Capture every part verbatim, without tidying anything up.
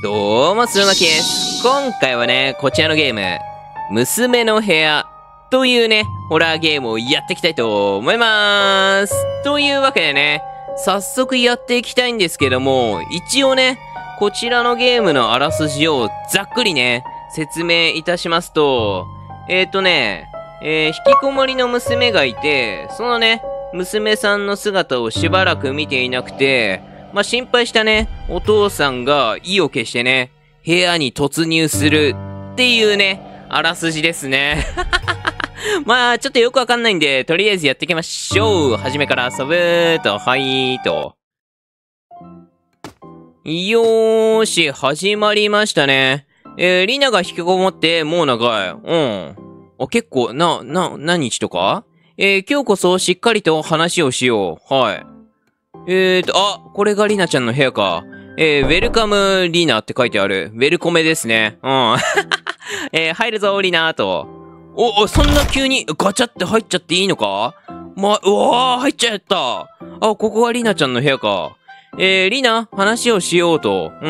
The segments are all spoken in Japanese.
どうも、するまきです。今回はね、こちらのゲーム、娘の部屋というね、ホラーゲームをやっていきたいと思いまーす。というわけでね、早速やっていきたいんですけども、一応ね、こちらのゲームのあらすじをざっくりね、説明いたしますと、えーとね、えー、引きこもりの娘がいて、そのね、娘さんの姿をしばらく見ていなくて、まあ、心配したね、お父さんが意を決してね、部屋に突入するっていうね、あらすじですね。まあ、ちょっとよくわかんないんで、とりあえずやっていきましょう。初めから遊ぶーと、はいーと。よーし、始まりましたね。えー、リナが引きこもってもう長い。うん。あ、結構、な、な、何日とかえー、今日こそしっかりと話をしよう。はい。えーと、あ、これがリナちゃんの部屋か。えー、ウェルカムリナって書いてある。ウェルコメですね。うん。えー、入るぞ、リナと。お、お、そんな急にガチャって入っちゃっていいのかま、うわー、入っちゃった。あ、ここがリナちゃんの部屋か。えー、リナ、話をしようと。うん。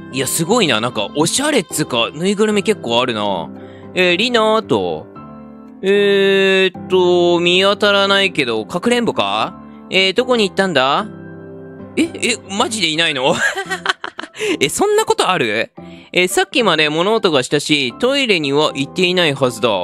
いや、すごいな。なんか、おしゃれっつうか、ぬいぐるみ結構あるな。えー、リナと。えーっと、見当たらないけど、かくれんぼかえー、どこに行ったんだえ、え、マジでいないのえ、そんなことあるえー、さっきまで物音がしたし、トイレには行っていないはずだ。うん。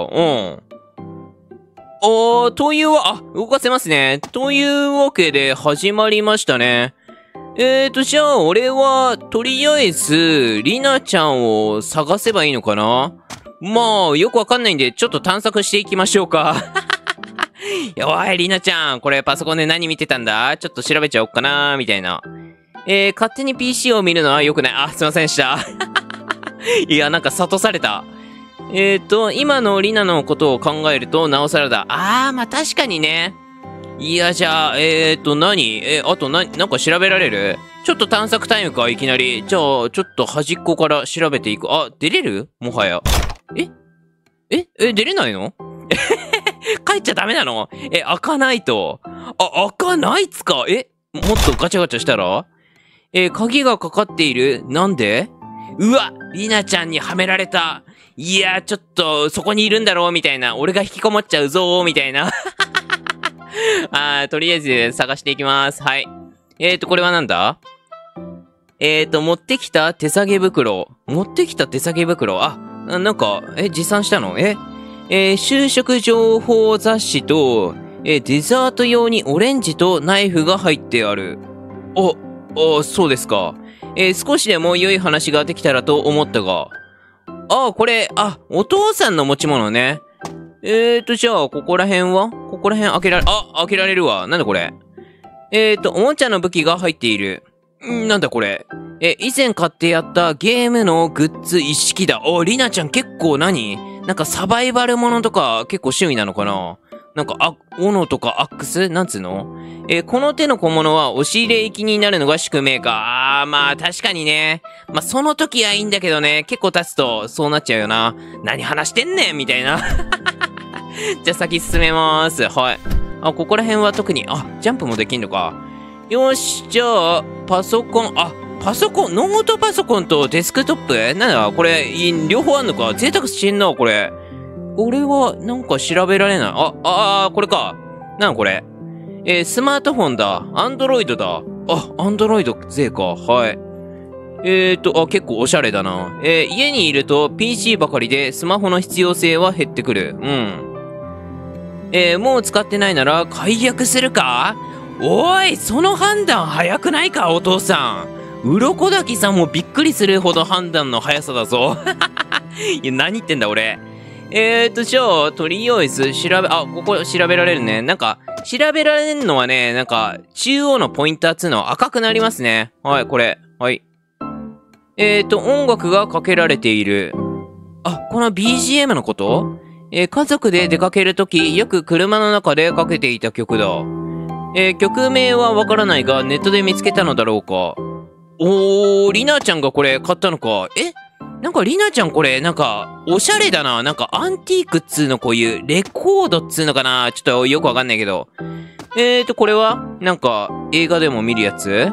あー、というわ、あ、動かせますね。というわけで、始まりましたね。えーと、じゃあ、俺は、とりあえず、リナちゃんを探せばいいのかなまあ、よくわかんないんで、ちょっと探索していきましょうか。おい、リナちゃん、これパソコンで何見てたんだちょっと調べちゃおっかなみたいな。えー、勝手に ピーシー を見るのは良くない。あ、すいませんでした。いや、なんか諭された。えーと、今のリナのことを考えると、なおさらだ。あー、まあ確かにね。いや、じゃあ、えーと、何えー、あとな、なんか調べられるちょっと探索タイムか、いきなり。じゃあ、ちょっと端っこから調べていく。あ、出れるもはや。えええ、出れないの帰っちゃダメなのえ、開かないと。あ、開かないっつかえもっとガチャガチャしたらえ、鍵がかかっているなんでうわリナちゃんにはめられたいやちょっと、そこにいるんだろうみたいな。俺が引きこもっちゃうぞーみたいな。あー、とりあえず探していきます。はい。えーと、これはなんだえーと、持ってきた手提げ袋。持ってきた手提げ袋。あ、なんか、え、持参したのええー、就職情報雑誌と、えー、デザート用にオレンジとナイフが入ってある。お、お、そうですか。えー、少しでも良い話ができたらと思ったが。あ、これ、あ、お父さんの持ち物ね。えーと、じゃあ、ここら辺はここら辺開けられ、あ、開けられるわ。なんだこれ。えーと、おもちゃの武器が入っている。んなんだこれ。え、以前買ってやったゲームのグッズ一式だ。お、リナちゃん結構何なんかサバイバルものとか結構趣味なのかななんか、あ、斧とかアックスなんつうのえー、この手の小物は押し入れ行きになるのが宿命か。あー、まあ確かにね。まあその時はいいんだけどね、結構経つとそうなっちゃうよな。何話してんねんみたいな。じゃあ先進めまーす。はい。あ、ここら辺は特に、あ、ジャンプもできんのか。よし、じゃあ、パソコン、あ、パソコン、ノートパソコンとデスクトップなんだこれ、両方あんのか贅沢してんな、これ。これは、なんか調べられない。あ、あー、これか。なんこれ。えー、スマートフォンだ。アンドロイドだ。あ、アンドロイド勢か。はい。えーと、あ、結構おしゃれだな。えー、家にいると ピーシー ばかりでスマホの必要性は減ってくる。うん。えー、もう使ってないなら解約するかおい、その判断早くないか、お父さん。鱗滝さんもびっくりするほど判断の速さだぞ。いや、何言ってんだ、俺。えーと、じゃあ、とりあえず調べ、あ、ここ調べられるね。なんか、調べられるのはね、なんか、中央のポインターっつうのは赤くなりますね。はい、これ。はい。えーと、音楽がかけられている。あ、この ビージーエム のことえー、家族で出かけるとき、よく車の中でかけていた曲だ。えー、曲名はわからないが、ネットで見つけたのだろうか。おー、リナちゃんがこれ買ったのか。えなんかリナちゃんこれ、なんか、おしゃれだな。なんかアンティークっつうのこういう、レコードっつうのかなちょっとよくわかんないけど。えーと、これはなんか、映画でも見るやつ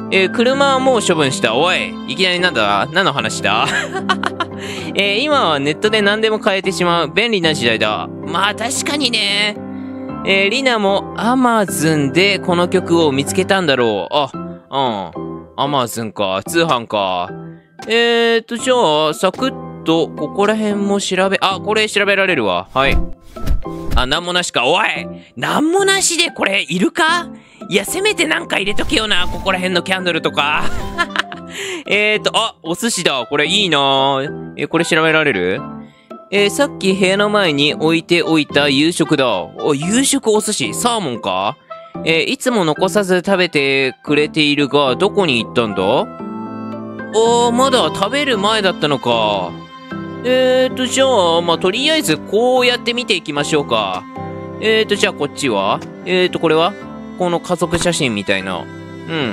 えー、車はもう処分した。おい、いきなりなんだ何の話だえー、今はネットで何でも買えてしまう便利な時代だ。まあ確かにね。えー、リナも Amazon でこの曲を見つけたんだろう。あ、うん。Amazon か。通販か。えーと、じゃあ、サクッと、ここら辺も調べ、あ、これ調べられるわ。はい。あ、なんもなしか。おい、なんもなしでこれいるか？いや、せめてなんか入れとけよな。ここら辺のキャンドルとか。えーと、あ、お寿司だ。これいいなぁ。え、これ調べられる？えー、さっき部屋の前に置いておいた夕食だ。お、夕食お寿司、サーモンか？えー、いつも残さず食べてくれているが、どこに行ったんだ？あー、まだ食べる前だったのか。えーと、じゃあ、まあ、とりあえずこうやって見ていきましょうか。えーと、じゃあこっちは？えーと、これは？この家族写真みたいな。うん。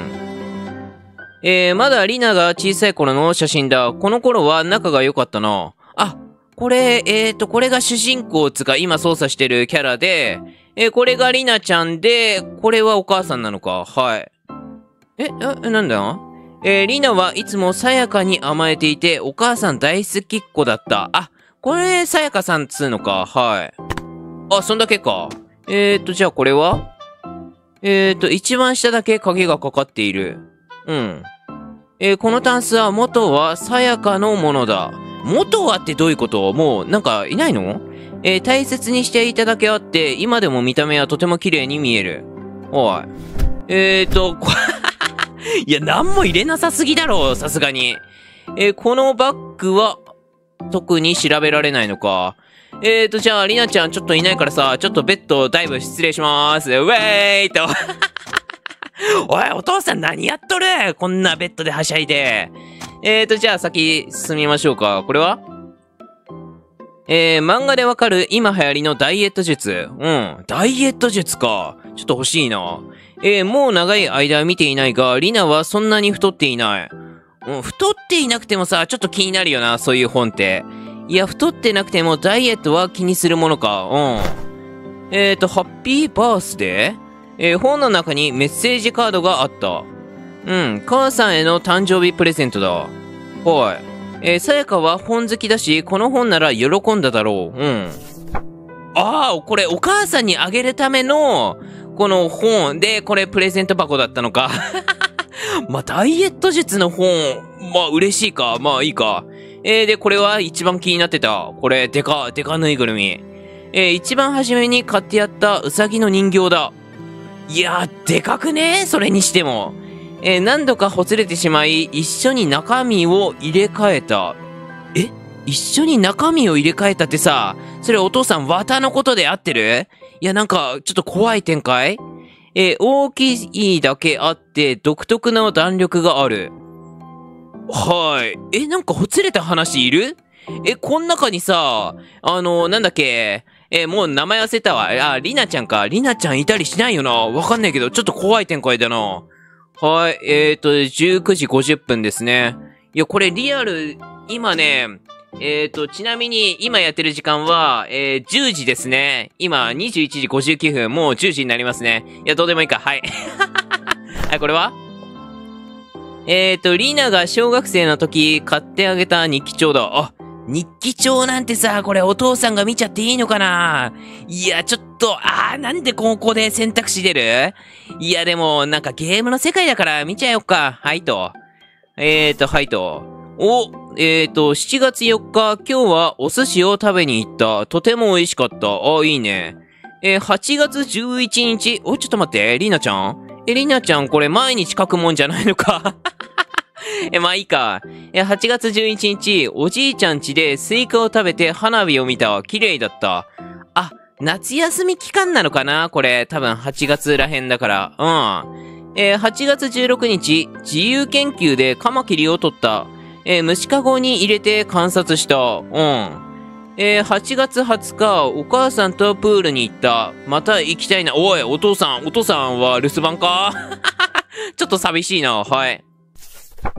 えー、まだリナが小さい頃の写真だ。この頃は仲が良かったな。あ、これ、えーと、これが主人公つか今操作してるキャラで、えー、これがリナちゃんで、これはお母さんなのか。はい。え、え、なんだ？えー、リナはいつもさやかに甘えていて、お母さん大好きっ子だった。あ、これ、さやかさんつうのか。はい。あ、そんだけか。えーと、じゃあこれは？えーと、一番下だけ鍵がかかっている。うん。えー、このタンスは元はさやかのものだ。元はってどういうこと？もう、なんか、いないの？えー、大切にしていただけあって、今でも見た目はとても綺麗に見える。おい。えーと、いや、なんも入れなさすぎだろ、さすがに。えー、このバッグは、特に調べられないのか。えーと、じゃあ、りなちゃんちょっといないからさ、ちょっとベッドダイブ失礼しまーす。ウェーイと。おい、お父さん何やっとる？こんなベッドではしゃいで。えーと、じゃあ先進みましょうか。これは？えー、漫画でわかる今流行りのダイエット術。うん。ダイエット術か。ちょっと欲しいな。えー、もう長い間見ていないが、リナはそんなに太っていない。うん、太っていなくてもさ、ちょっと気になるよな、そういう本って。いや、太ってなくてもダイエットは気にするものか。うん。えーと、ハッピーバースデー？えー、本の中にメッセージカードがあった。うん、母さんへの誕生日プレゼントだ。はい。えー、さやかは本好きだし、この本なら喜んだだろう。うん。ああ、これお母さんにあげるための、この本で、これプレゼント箱だったのか。まあ、ダイエット術の本、まあ、嬉しいか。まあ、いいか。えー、で、これは一番気になってた。これ、デカ、デカぬいぐるみ。えー、一番初めに買ってやったウサギの人形だ。いやー、でかくね？それにしても。えー、何度かほつれてしまい、一緒に中身を入れ替えた。え？一緒に中身を入れ替えたってさ、それお父さん綿のことで合ってる？いや、なんか、ちょっと怖い展開？えー、大きいだけあって、独特な弾力がある。はい。え、なんかほつれた話いる？え、こん中にさ、あの、なんだっけ、え、もう名前忘れたわ。あ、りなちゃんか。りなちゃんいたりしないよな。わかんないけど、ちょっと怖い展開だな。はい。えーと、じゅうくじごじゅっぷんですね。いや、これリアル、今ね、えーと、ちなみに今やってる時間は、えー、じゅうじですね。今、にじゅういちじごじゅうきゅうふん、もうじゅうじになりますね。いや、どうでもいいか。はい。はい、これはえーと、リナが小学生の時買ってあげた日記帳だ。あ、日記帳なんてさ、これお父さんが見ちゃっていいのかな？いや、ちょっと、あー、なんでここで選択肢出る？いや、でも、なんかゲームの世界だから見ちゃおうか。はいと。えーと、はいと。お、えーと、しちがつよっか、今日はお寿司を食べに行った。とても美味しかった。あ、いいね。えー、はちがつじゅういちにち、お、ちょっと待って、リナちゃん？え、リナちゃん、これ毎日書くもんじゃないのか？え、まあいいか。え、はちがつじゅういちにち、おじいちゃん家でスイカを食べて花火を見た。綺麗だった。あ、夏休み期間なのかなこれ、多分はちがつらへんだから。うん。えー、はちがつじゅうろくにち、自由研究でカマキリを取った。えー、虫かごに入れて観察した。うん。えー、はちがつはつか、お母さんとプールに行った。また行きたいな。おい、お父さん、お父さんは留守番か？ちょっと寂しいな。はい。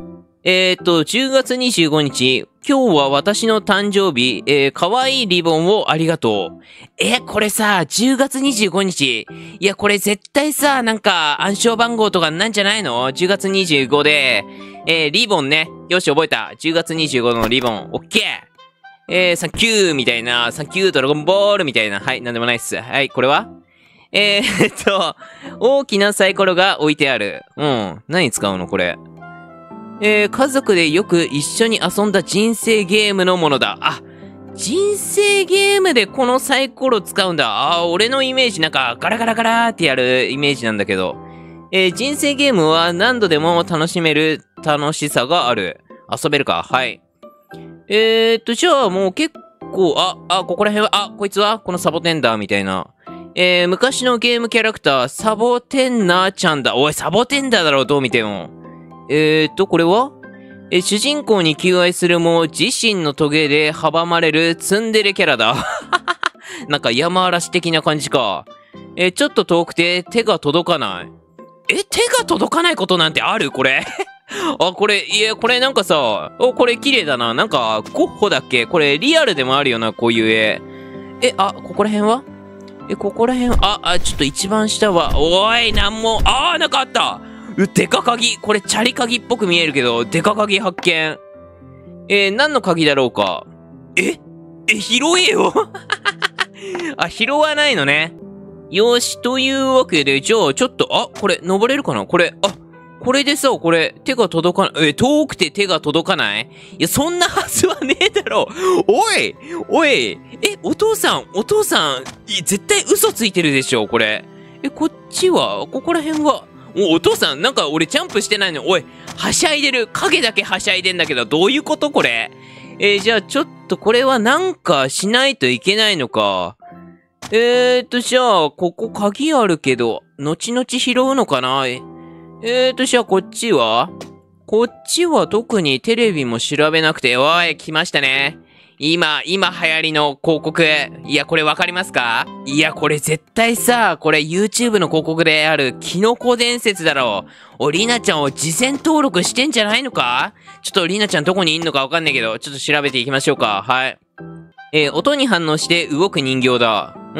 えっと、じゅうがつにじゅうごにち、今日は私の誕生日、えー、かわいいリボンをありがとう。え、これさ、じゅうがつにじゅうごにち。いや、これ絶対さ、なんか、暗証番号とかなんじゃないの ?じゅうがつにじゅうごで、えー、リボンね。よし、覚えた。じゅうがつにじゅうごのリボン。オッケー。えー、サンキューみたいな、サンキュードラゴンボールみたいな。はい、なんでもないっす。はい、これはえー、っと、大きなサイコロが置いてある。うん。何使うのこれ。えー、家族でよく一緒に遊んだ人生ゲームのものだ。あ、人生ゲームでこのサイコロ使うんだ。あー、俺のイメージなんかガラガラガラーってやるイメージなんだけど。えー、人生ゲームは何度でも楽しめる楽しさがある。遊べるか。はい。えーっと、じゃあもう結構、あ、あ、ここら辺は、あ、こいつはこのサボテンダーみたいな。えー、昔のゲームキャラクター、サボテンナーちゃんだ。おい、サボテンダーだろ、どう見ても。えーっと、これはえ、主人公に求愛するも、自身のトゲで阻まれるツンデレキャラだ。なんか山嵐的な感じか。え、ちょっと遠くて手が届かない。え、手が届かないことなんてあるこれ。あ、これ、いや、これなんかさ、お、これ綺麗だな。なんか、ゴッホだっけこれリアルでもあるよな、こういう絵。え、あ、ここら辺はえ、ここら辺、あ、あ、ちょっと一番下は、おい、なんも、あー、なんかあったう、デカ鍵。これ、チャリ鍵っぽく見えるけど、デカ鍵発見。えー、何の鍵だろうか。ええ、拾えよあ、拾わないのね。よし、というわけで、じゃあ、ちょっと、あ、これ、登れるかなこれ、あ、これでさ、これ、手が届かない、え、遠くて手が届かないいや、そんなはずはねえだろおいおいえ、お父さん、お父さん、い絶対嘘ついてるでしょ、これ。え、こっちは、ここら辺は、お、お父さん、なんか俺ジャンプしてないの。おい、はしゃいでる。影だけはしゃいでんだけど、どういうことこれ。えー、じゃあちょっとこれはなんかしないといけないのか。えーと、じゃあ、ここ鍵あるけど、後々拾うのかなえーと、じゃあこっちはこっちは特にテレビも調べなくて、おい、来ましたね。今、今流行りの広告。いや、これわかりますかいや、これ絶対さ、これ YouTube の広告であるキノコ伝説だろう。お、リナちゃんを事前登録してんじゃないのかちょっとリナちゃんどこにいんのかわかんないけど、ちょっと調べていきましょうか。はい。えー、音に反応して動く人形だ。うん。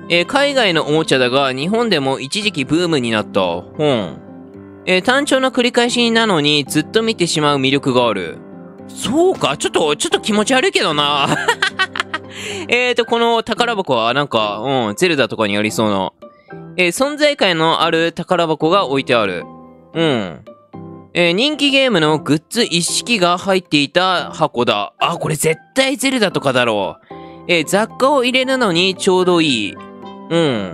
えー、海外のおもちゃだが、日本でも一時期ブームになった。うん。えー、単調な繰り返しなのにずっと見てしまう魅力がある。そうか、ちょっと、ちょっと気持ち悪いけどな。えーと、この宝箱はなんか、うん、ゼルダとかにありそうな。えー、存在感のある宝箱が置いてある。うん。えー、人気ゲームのグッズ一式が入っていた箱だ。あ、これ絶対ゼルダとかだろう。えー、雑貨を入れるのにちょうどいい。うん。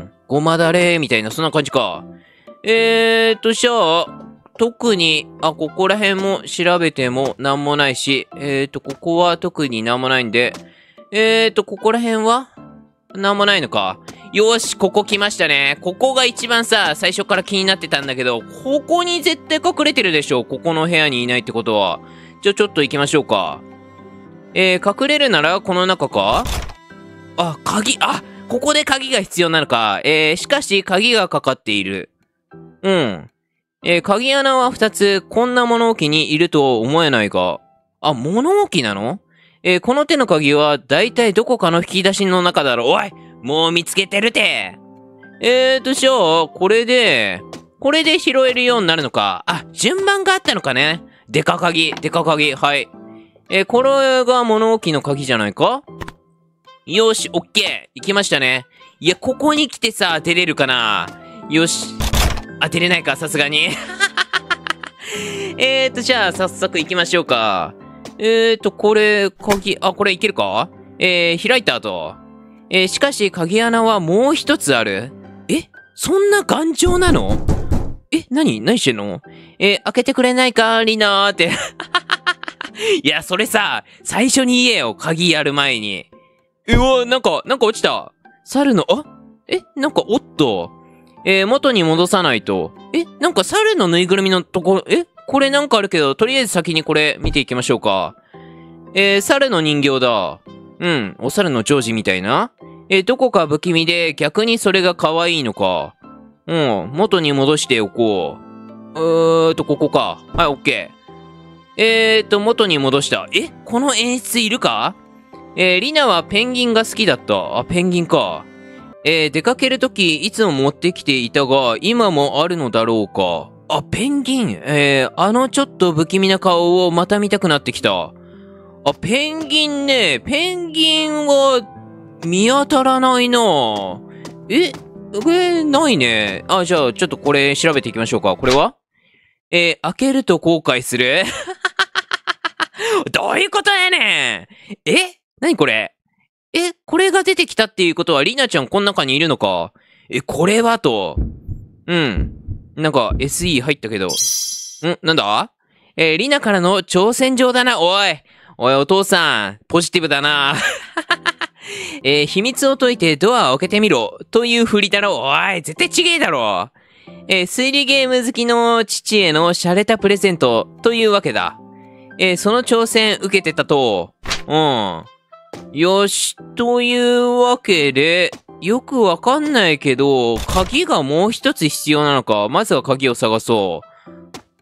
ごまだれみたいな、そんな感じか。えーと、じゃあ、特に、あ、ここら辺も調べてもなんもないし、えーと、ここは特になんもないんで、えーと、ここら辺はなんもないのか。よーし、ここ来ましたね。ここが一番さ、最初から気になってたんだけど、ここに絶対隠れてるでしょ。ここの部屋にいないってことは。じゃあちょっと行きましょうか。えー、隠れるならこの中かあ、鍵、あ、ここで鍵が必要なのか。えー、しかし鍵がかかっている。うん。えー、鍵穴はふたつ、こんな物置にいるとは思えないが。あ、物置なのえー、この手の鍵は、だいたいどこかの引き出しの中だろう。おいもう見つけてるてえーと、じゃあ、これで、これで拾えるようになるのか。あ、順番があったのかね。デカ鍵、デカ鍵、はい。えー、これが物置の鍵じゃないかよし、オッケー。行きましたね。いや、ここに来てさ、出れるかなよし。あ、出れないか、さすがに。えーと、じゃあ、早速行きましょうか。えーと、これ、鍵、あ、これいけるかえー、開いた後。えー、しかし、鍵穴はもう一つある。えそんな頑丈なのえ何何してんのえー、開けてくれないかリナーって。いや、それさ、最初に言えよ、鍵やる前に。うわ、なんか、なんか落ちた。猿の、あえなんか、おっと。えー、元に戻さないと。えなんか猿のぬいぐるみのところ、えこれなんかあるけど、とりあえず先にこれ見ていきましょうか。えー、猿の人形だ。うん、お猿のジョージみたいな。えー、どこか不気味で逆にそれが可愛いのか。うん、元に戻しておこう。うーと、ここか。はい、オッケー。 えーと、元に戻した。え、この演出いるか？えー、リナはペンギンが好きだった。あ、ペンギンか。えー、出かけるときいつも持ってきていたが、今もあるのだろうか。あ、ペンギン。えー、あのちょっと不気味な顔をまた見たくなってきた。あ、ペンギンね。ペンギンは見当たらないな。え、えー、ないね。あ、じゃあちょっとこれ調べていきましょうか。これはえー、開けると後悔するどういうことやねん。え何これ？え、これが出てきたっていうことは、リナちゃんこの中にいるのか？え、これはと。うん。なんか エスイー 入ったけど。んなんだ？えー、リナからの挑戦状だな。おい。おい、お父さん。ポジティブだな。えー、秘密を解いてドアを開けてみろ。という振りだろ。おい、絶対ちげえだろ。えー、推理ゲーム好きの父への洒落たプレゼントというわけだ。えー、その挑戦受けてたと。うん。よし、というわけで、よくわかんないけど、鍵がもう一つ必要なのか。まずは鍵を探そう。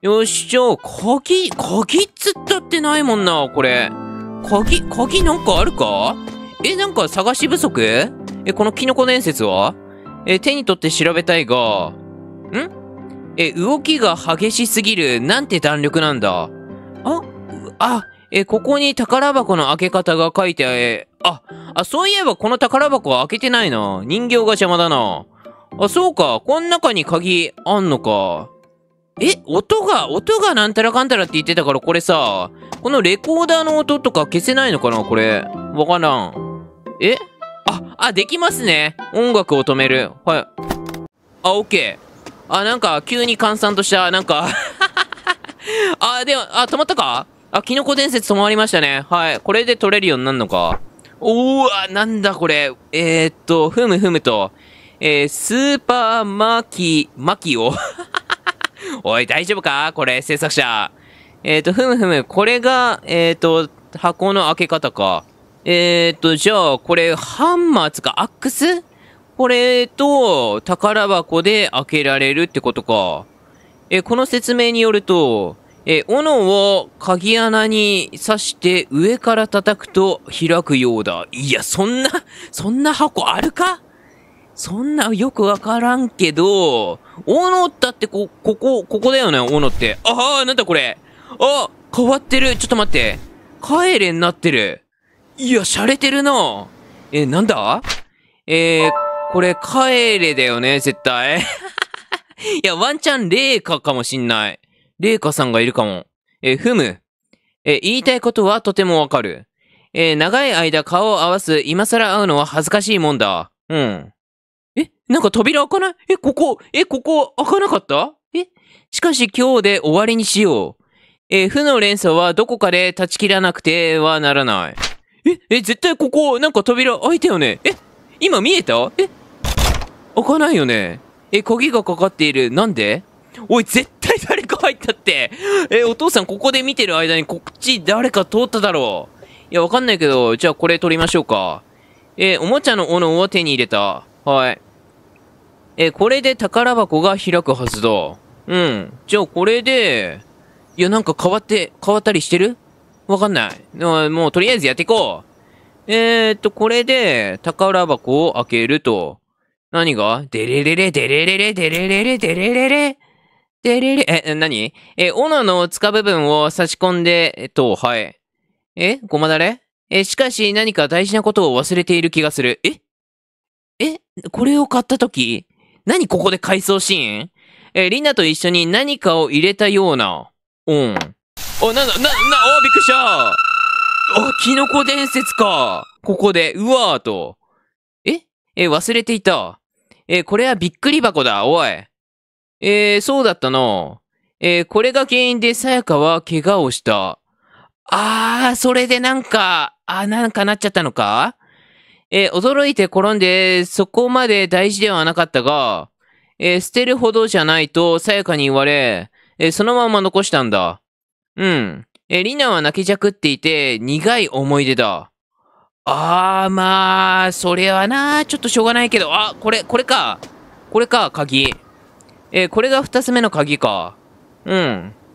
よし、じゃあ、鍵、鍵っつったってないもんな、これ。鍵、鍵なんかあるか？え、なんか探し不足？え、このキノコ伝説は？え、手に取って調べたいが、ん？え、動きが激しすぎる。なんて弾力なんだ。あ、あ、え、ここに宝箱の開け方が書いてある。あ、あ、そういえばこの宝箱は開けてないな。人形が邪魔だな。あ、そうか。この中に鍵あんのか。え、音が、音がなんたらかんたらって言ってたからこれさ、このレコーダーの音とか消せないのかなこれ。わからん。え？あ、あ、できますね。音楽を止める。はい。あ、オッケー。あ、なんか急に閑散とした、なんかあ、でも、あ、止まったか？あ、キノコ伝説止まりましたね。はい。これで取れるようになるのか。おー、なんだこれ。えー、っと、ふむふむと。えー、スーパーマキ、マキオおい、大丈夫かこれ、制作者。えー、っと、ふむふむ。これが、えー、っと、箱の開け方か。えー、っと、じゃあ、これ、ハンマーつか、アックス？これと、宝箱で開けられるってことか。えー、この説明によると、えー、斧を鍵穴に刺して上から叩くと開くようだ。いや、そんな、そんな箱あるか？そんなよくわからんけど、斧だってこ、ここ、ここだよね、斧って。ああ、なんだこれ。あ、変わってる。ちょっと待って。帰れになってる。いや、洒落てるな。え、なんだ？えー、これ帰れだよね、絶対。いや、ワンチャンレイカかもしんない。レイカさんがいるかも。え、ふむ。え、言いたいことはとてもわかる。え、長い間顔を合わす、今更会うのは恥ずかしいもんだ。うん。え、なんか扉開かない？え、ここ、え、ここ開かなかった？え、しかし今日で終わりにしよう。え、負の連鎖はどこかで断ち切らなくてはならない。え、え、絶対ここ、なんか扉開いたよね。え、今見えた？え、開かないよね。え、鍵がかかっている。なんで？おい、絶対誰か入ったって。え、お父さんここで見てる間にこっち誰か通っただろう。いや、わかんないけど、じゃあこれ取りましょうか。え、おもちゃの斧を手に入れた。はい。え、これで宝箱が開くはずだ。うん。じゃあこれで、いや、なんか変わって、変わったりしてる？わかんない。もうとりあえずやっていこう。えーっと、これで宝箱を開けると。何が？デレレレ、デレレレ、デレレレ、デレレレ。デレレ、え、何？え、斧の塚部分を差し込んで、えっと、はい。え、ごまだれ？え、しかし何か大事なことを忘れている気がする。え？え、これを買ったとき？何ここで回想シーン？え、リナと一緒に何かを入れたような。うん。お、なんだ、な、な、お、びっくりした。あ、キノコ伝説か。ここで、うわーと。ええ、忘れていた。え、これはびっくり箱だ、おい。えー、そうだったな。えー、これが原因でさやかは怪我をした。あー、それでなんか、あ、なんかなっちゃったのか？えー、驚いて転んで、そこまで大事ではなかったが、えー、捨てるほどじゃないとさやかに言われ、えー、そのまま残したんだ。うん。えー、リナは泣きじゃくっていて、苦い思い出だ。あー、まあ、それはな、ちょっとしょうがないけど、あ、これ、これか。これか、鍵。えー、これが二つ目の鍵か。うん。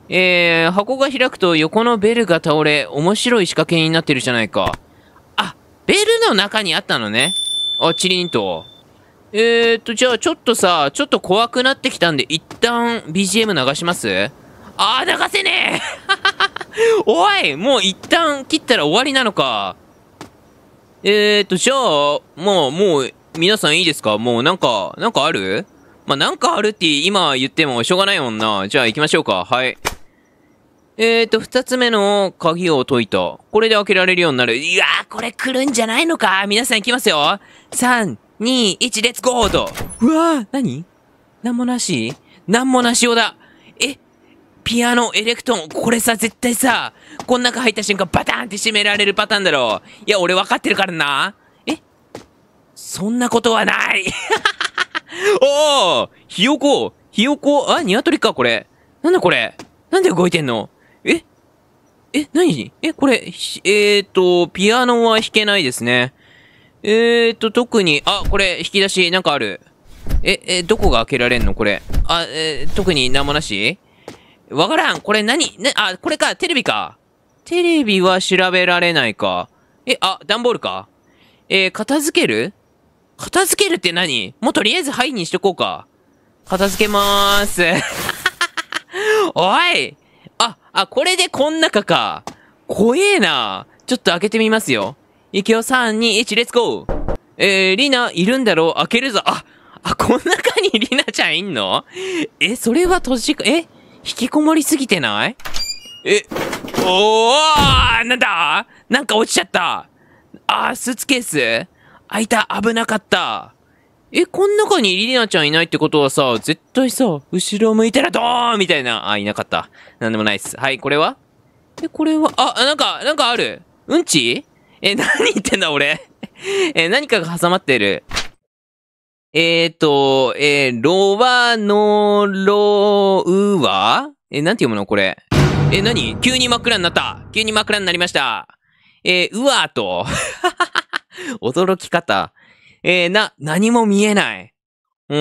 えー、箱が開くと横のベルが倒れ、面白い仕掛けになってるじゃないか。あ、ベルの中にあったのね。あ、チリンと。えーと、じゃあちょっとさ、ちょっと怖くなってきたんで、一旦 ビージーエム 流します？あー、流せねえおい、もう一旦切ったら終わりなのか。えーと、じゃあ、もう、もう、皆さんいいですか？もうなんか、なんかある？まあ、なんかあるって今言ってもしょうがないもんな。じゃあ行きましょうか。はい。えーと、二つ目の鍵を解いた。これで開けられるようになる。いやー、これ来るんじゃないのか？皆さん行きますよ。さん、に、いち、レッツゴーと。うわー、何？なんもなし？なんもなしようだ。え？ピアノ、エレクトーン、これさ、絶対さ、こん中入った瞬間バターンって閉められるパターンだろ。いや、俺分かってるからな。え？そんなことはないおー！ひよこ！ひよこ？あ、ニワトリか、これ。なんだこれ？なんで動いてんの？え？え、何？え、これ、えーと、ピアノは弾けないですね。えーと、特に、あ、これ、引き出し、なんかある。え、え、どこが開けられんのこれ。あ、えー、特になんもなし？わからん。これ何？ね、あ、これか、テレビか。テレビは調べられないか。え、あ、段ボールか。えー、片付ける？片付けるって何？もうとりあえずはいにしとこうか。片付けまーす。おい！あ、あ、これでこん中か。怖えな。ちょっと開けてみますよ。いくよ、さん、に、いち、レッツゴー。えー、リナ、いるんだろう？開けるぞ。あ、あ、こん中にリナちゃんいんの？え、それは閉じか、え？引きこもりすぎてない？え、おー！なんだ？なんか落ちちゃった。あー、スーツケース？開いた。危なかった。え、こん中にリナちゃんいないってことはさ、絶対さ、後ろ向いたらドーンみたいな。あ、いなかった。なんでもないっす。はい、これは？え、これは、あ、なんか、なんかある。うんち？え、何言ってんだ俺。え、何かが挟まってる。えーと、えー、ロワノロウワ？え、なんて読むのこれ。え、何？急に真っ暗になった。急に真っ暗になりました。えー、うわーと。驚き方。えー、な、何も見えない。うん。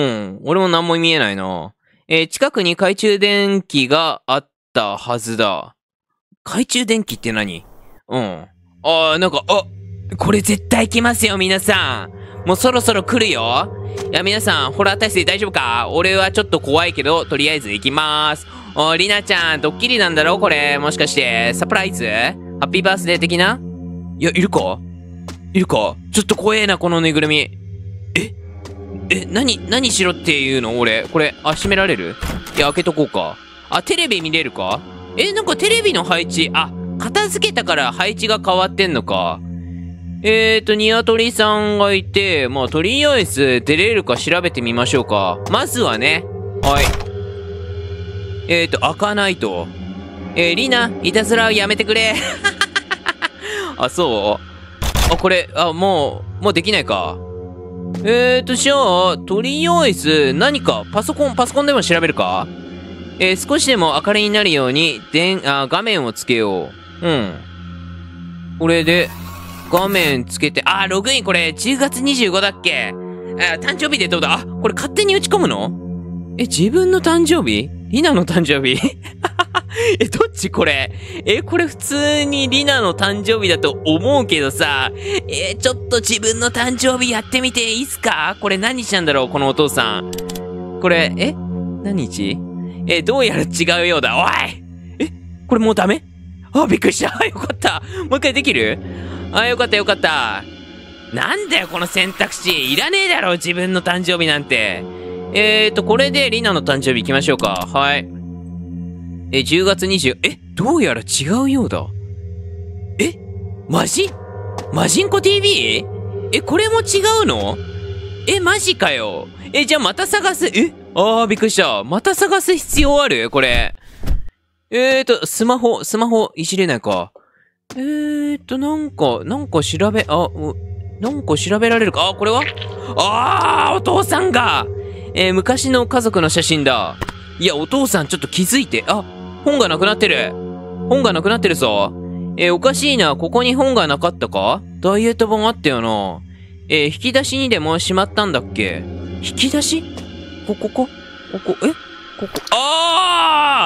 俺も何も見えないな。えー、近くに懐中電気があったはずだ。懐中電気って何？うん。あー、なんか、あ、これ絶対来ますよ、皆さん。もうそろそろ来るよ。いや、皆さん、ホラー体制大丈夫か？俺はちょっと怖いけど、とりあえず行きまーす。おー、リナちゃん、ドッキリなんだろこれ。もしかして、サプライズ？ハッピーバースデー的な？いや、いるか？いるか？ちょっと怖えな、このぬいぐるみ。え？え、何、何しろっていうの俺。これ、あ、閉められる？いや、開けとこうか。あ、テレビ見れるか？え、なんかテレビの配置、あ、片付けたから配置が変わってんのか。えーと、ニワトリさんがいて、まあ、とりあえず出れるか調べてみましょうか。まずはね。はい。えーと、開かないと。えー、リナ、いたずらをやめてくれ。あ、そうあ、これ、あ、もう、もうできないか。えーと、じゃあ、とりあえず、何か、パソコン、パソコンでも調べるか？えー、少しでも明るいになるように、電、あ、画面をつけよう。うん。これで、画面つけて、あ、ログインこれ、じゅうがつにじゅうごだっけ？あ、誕生日でどうだ？あ、これ勝手に打ち込むの？え、自分の誕生日？リナの誕生日？え、どっちこれ？え、これ普通にリナの誕生日だと思うけどさ、え、ちょっと自分の誕生日やってみていいっすか？これ何日なんだろうこのお父さん。これ、え？何日？え、どうやら違うようだ。おい！え、これもうダメ？あ、びっくりした。よかった。もう一回できる？あ、よかったよかった。なんだよこの選択肢。いらねえだろ自分の誕生日なんて。えーと、これでリナの誕生日行きましょうか。はい。え、じゅうがつにじゅう、え、どうやら違うようだ。え、マジ？マジンコ ティーブイ？ え、これも違うの？え、マジかよ。え、じゃあまた探す。え、あー、びっくりした。また探す必要ある？これ。えーと、スマホ、スマホいじれないか。えーと、なんか、なんか調べ、あ、なんか調べられるか。あ、これは？あー、お父さんがえー、昔の家族の写真だ。いや、お父さんちょっと気づいて。あ、本がなくなってる。本がなくなってるぞ。えー、おかしいな。ここに本がなかったか？ダイエット本あったよな。えー、引き出しにでもしまったんだっけ？引き出し？こ、ここここ、え？ここ、あー！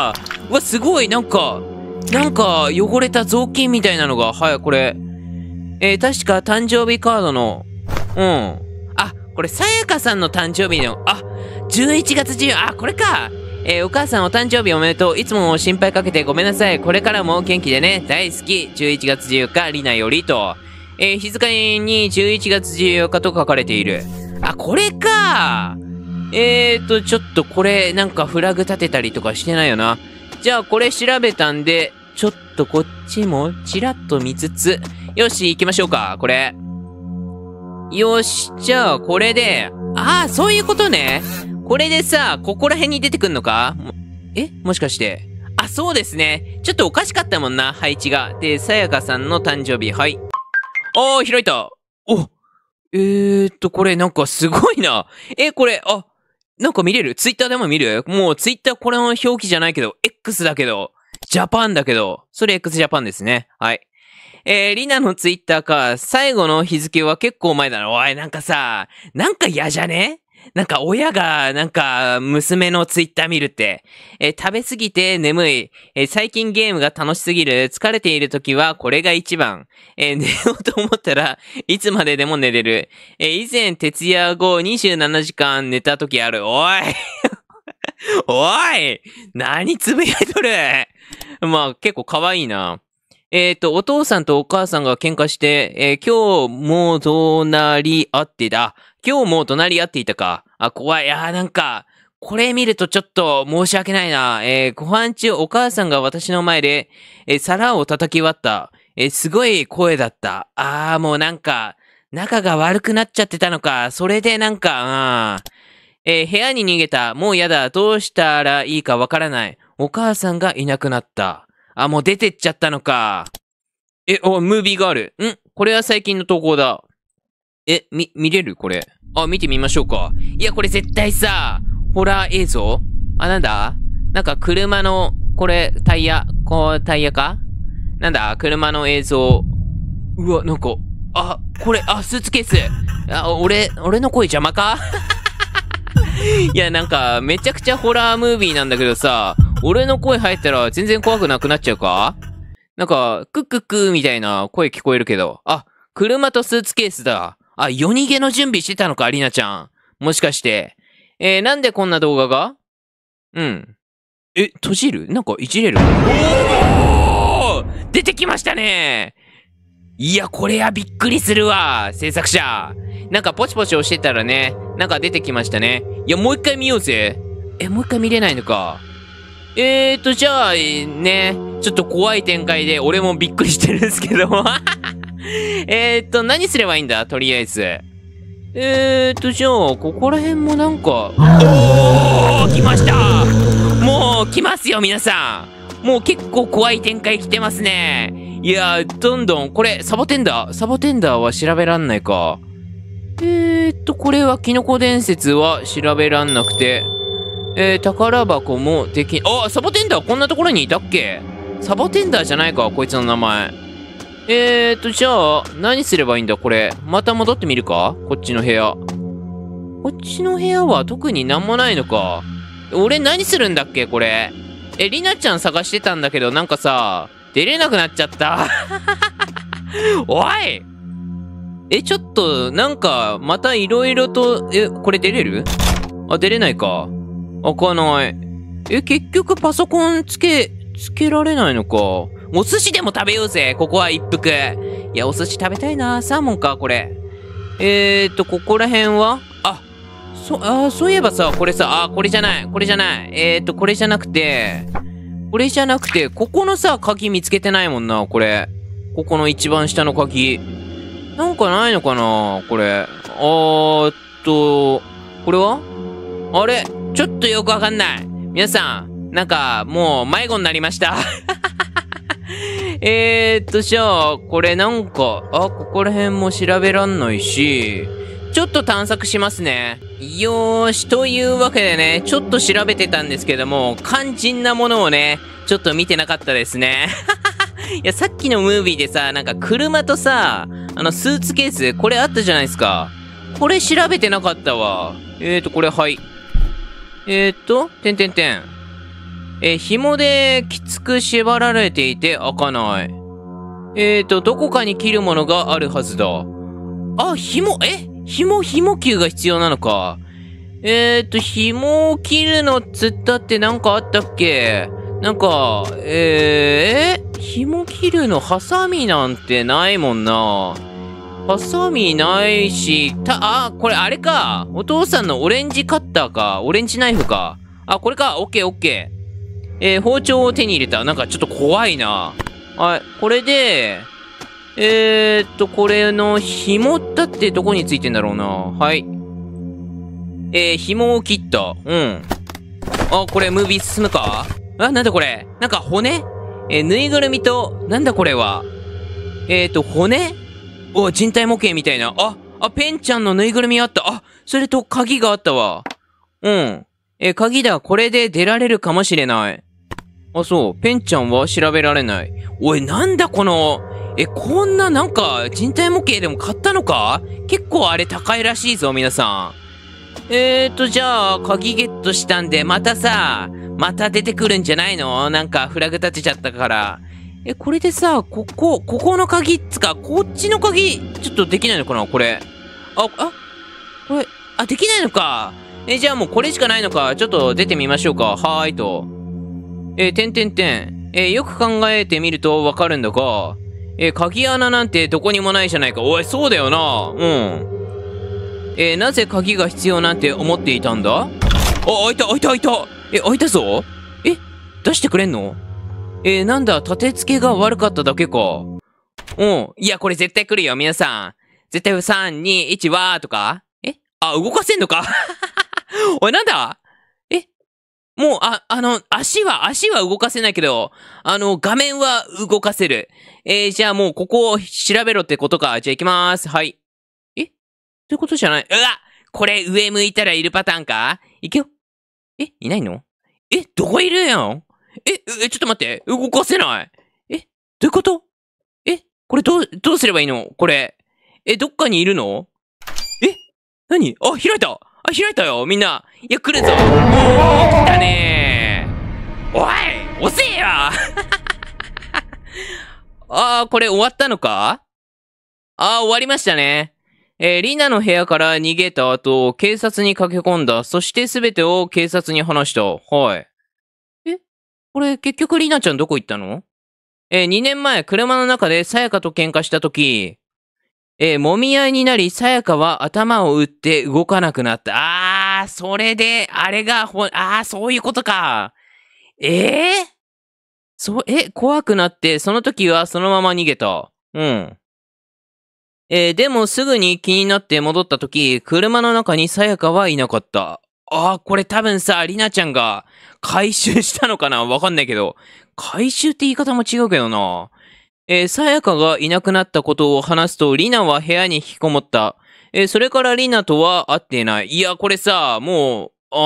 うわ、すごい、なんか、なんか、汚れた雑巾みたいなのが、はい、これ。えー、確か誕生日カードの、うん。あ、これ、さやかさんの誕生日の、あ、じゅういちがつじゅう、あ、これか。えー、お母さんお誕生日おめでとう。いつも心配かけてごめんなさい。これからも元気でね。大好き。じゅういちがつじゅうよっか、りなよりと。えー、日付にじゅういちがつじゅうよっかと書かれている。あ、これか。えーと、ちょっとこれ、なんかフラグ立てたりとかしてないよな。じゃあ、これ調べたんで、ちょっとこっちもチラッと見つつ。よし、行きましょうか、これ。よし、じゃあ、これで、ああ、そういうことね。これでさ、ここら辺に出てくんのか？え？もしかして。あ、そうですね。ちょっとおかしかったもんな、配置が。で、さやかさんの誕生日、はい。あー、開いた。お、えーっと、これなんかすごいな。え、これ、あ、なんか見れる？ツイッターでも見る？もうツイッターこれの表記じゃないけど、X だけど、ジャパンだけど、それ X ジャパンですね。はい。えー、リナのツイッターか、最後の日付は結構前だな。おい、なんかさ、なんか嫌じゃね？なんか親が、なんか、娘のツイッター見るって。えー、食べすぎて眠い。えー、最近ゲームが楽しすぎる。疲れている時はこれが一番。えー、寝ようと思ったらいつまででも寝れる。えー、以前徹夜後にじゅうななじかん寝た時ある。おいおい何つぶやいとる？まあ結構可愛いな。えっと、お父さんとお母さんが喧嘩して、えー、今日も怒鳴り合ってた。今日も怒鳴り合っていたか。あ、怖い。あー、なんか、これ見るとちょっと申し訳ないな。えー、ご飯中お母さんが私の前で、えー、皿を叩き割った。えー、すごい声だった。あー、もうなんか、仲が悪くなっちゃってたのか。それでなんか、うん。えー、部屋に逃げた。もうやだ。どうしたらいいかわからない。お母さんがいなくなった。あ、もう出てっちゃったのか。え、お、ムービーがある。ん？これは最近の投稿だ。え、み、見れるこれ。あ、見てみましょうか。いや、これ絶対さ、ホラー映像？あ、なんだ？なんか車の、これ、タイヤ、こう、タイヤか？なんだ？車の映像。うわ、なんか、あ、これ、あ、スーツケース。あ、俺、俺の声邪魔か？いや、なんか、めちゃくちゃホラームービーなんだけどさ、俺の声入ったら全然怖くなくなっちゃうか？なんか、クックックーみたいな声聞こえるけど。あ、車とスーツケースだ。あ、夜逃げの準備してたのか、リナちゃん。もしかして。えー、なんでこんな動画が？うん。え、閉じる？なんかいじれる？おー！出てきましたね！いや、これはびっくりするわ、制作者。なんかポチポチ押してたらね、なんか出てきましたね。いや、もう一回見ようぜ。え、もう一回見れないのか。えーと、じゃあ、ね、ちょっと怖い展開で俺もびっくりしてるんですけど。えーと、何すればいいんだとりあえず。えーと、じゃあ、ここら辺もなんか、おー！来ました！もう来ますよ、皆さん！もう結構怖い展開来てますね。いやー、どんどん、これ、サボテンダーサボテンダーは調べらんないか。えーと、これはキノコ伝説は調べらんなくて、えー、宝箱もでき、あ、サボテンダーこんなところにいたっけ？サボテンダーじゃないか、こいつの名前。えーと、じゃあ、何すればいいんだ、これ。また戻ってみるか？こっちの部屋。こっちの部屋は特になんもないのか。俺何するんだっけ、これ。え、リナちゃん探してたんだけど、なんかさ、出れなくなっちゃった。おい！え、ちょっと、なんか、またいろいろと、え、これ出れる？あ、出れないか。開かない。え、結局パソコンつけ、つけられないのか。お寿司でも食べようぜ。ここは一服。いや、お寿司食べたいな。サーモンか、これ。えーと、ここら辺はあ、そ、あ、そういえばさ、これさ、あ、これじゃない。これじゃない。えーと、これじゃなくて、これじゃなくて、ここのさ、鍵見つけてないもんな、これ。ここの一番下の鍵。なんかないのかな、これ。あーっと、これはあれちょっとよくわかんない。皆さん、なんか、もう迷子になりました。えーっと、じゃあ、これなんか、あ、ここら辺も調べらんないし、ちょっと探索しますね。よーし、というわけでね、ちょっと調べてたんですけども、肝心なものをね、ちょっと見てなかったですね。いや、さっきのムービーでさ、なんか車とさ、あの、スーツケース、これあったじゃないですか。これ調べてなかったわ。えーと、これ、はい。えーと、てんてんてん。 えー、紐できつく縛られていて開かない。えーと、どこかに切るものがあるはずだ。あ、紐、え紐、紐球が必要なのか。えーと、紐を切るのつったってなんかあったっけ？なんか、えー、紐切るのハサミなんてないもんな。ハサミないし、た、あ、これあれか。お父さんのオレンジカッターか。オレンジナイフか。あ、これか。オッケーオッケー。えー、包丁を手に入れた。なんかちょっと怖いな。はい。これで、えーっと、これの紐だってどこについてんだろうな。はい。えー、紐を切った。うん。あ、これムービー進むか？あ、なんだこれ？なんか骨？えー、ぬいぐるみと、なんだこれは？えーと、骨？お、人体模型みたいな。あ、あ、ペンちゃんのぬいぐるみあった。あ、それと鍵があったわ。うん。えー、鍵だ。これで出られるかもしれない。あ、そう。ペンちゃんは調べられない。おい、なんだこの、え、こんななんか人体模型でも買ったのか？結構あれ高いらしいぞ、皆さん。えーと、じゃあ、鍵ゲットしたんで、またさ、また出てくるんじゃないの？なんかフラグ立てちゃったから。え、これでさ、ここ、ここの鍵っつか、こっちの鍵、ちょっとできないのかなこれ。あ、あ、これ、あ、できないのか。え、じゃあもうこれしかないのか。ちょっと出てみましょうか。はーいと。えー、てんてんてん。えー、よく考えてみるとわかるんだが、えー、鍵穴なんてどこにもないじゃないか。おい、そうだよな。うん。えー、なぜ鍵が必要なんて思っていたんだ？あ、開いた、開いた、開いた。え、開いたぞ。え、出してくれんの？えー、なんだ、立て付けが悪かっただけか。うん。いや、これ絶対来るよ、皆さん。絶対さん、に、いち、わーとか？え？あ、動かせんのか？おい、なんだ？え？もう、あ、あの、足は、足は動かせないけど、あの、画面は動かせる。えー、じゃあもうここを調べろってことか。じゃあ行きまーす。はい。え？ということじゃない？うわ！これ上向いたらいるパターンか？いけよ。え？いないの？え？どこいるやん？え、え、ちょっと待って。動かせない。え、どういうこと？え、これどう、どうすればいいの？これ。え、どっかにいるの？え、何？あ、開いた。あ、開いたよ、みんな。いや、来るぞ。おー、来たねー。おい、遅えよ。あー、これ終わったのか？あー、終わりましたね。えー、リナの部屋から逃げた後、警察に駆け込んだ。そして全てを警察に話した。はい。え、これ結局リナちゃんどこ行ったの？えー、にねんまえ車の中でさやかと喧嘩したとき、えー、揉み合いになり、さやかは頭を打って動かなくなった。あー、それで、あれがほ、あー、そういうことか。えー、そう、え、怖くなって、その時はそのまま逃げた。うん。えー、でもすぐに気になって戻った時、車の中にさやかはいなかった。あー、これ多分さ、りなちゃんが回収したのかな？わかんないけど。回収って言い方も違うけどな。えー、さやかがいなくなったことを話すと、りなは部屋に引きこもった。えー、それからりなとは会っていない。いや、これさ、もう、うん、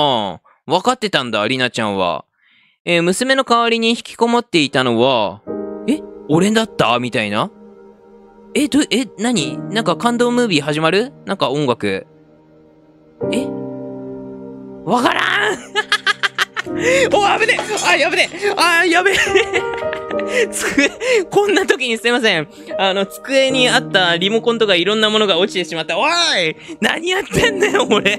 分かってたんだ、りなちゃんは。えー、娘の代わりに引きこもっていたのは、え、俺だったみたいな。え、ど、え、何？なんか感動ムービー始まる？なんか音楽。え？わからん。お、危ねえ。あ、やべねえ。あ、やべえ。机、こんな時にすいません。あの、机にあったリモコンとかいろんなものが落ちてしまった。おい！何やってんだよ、俺。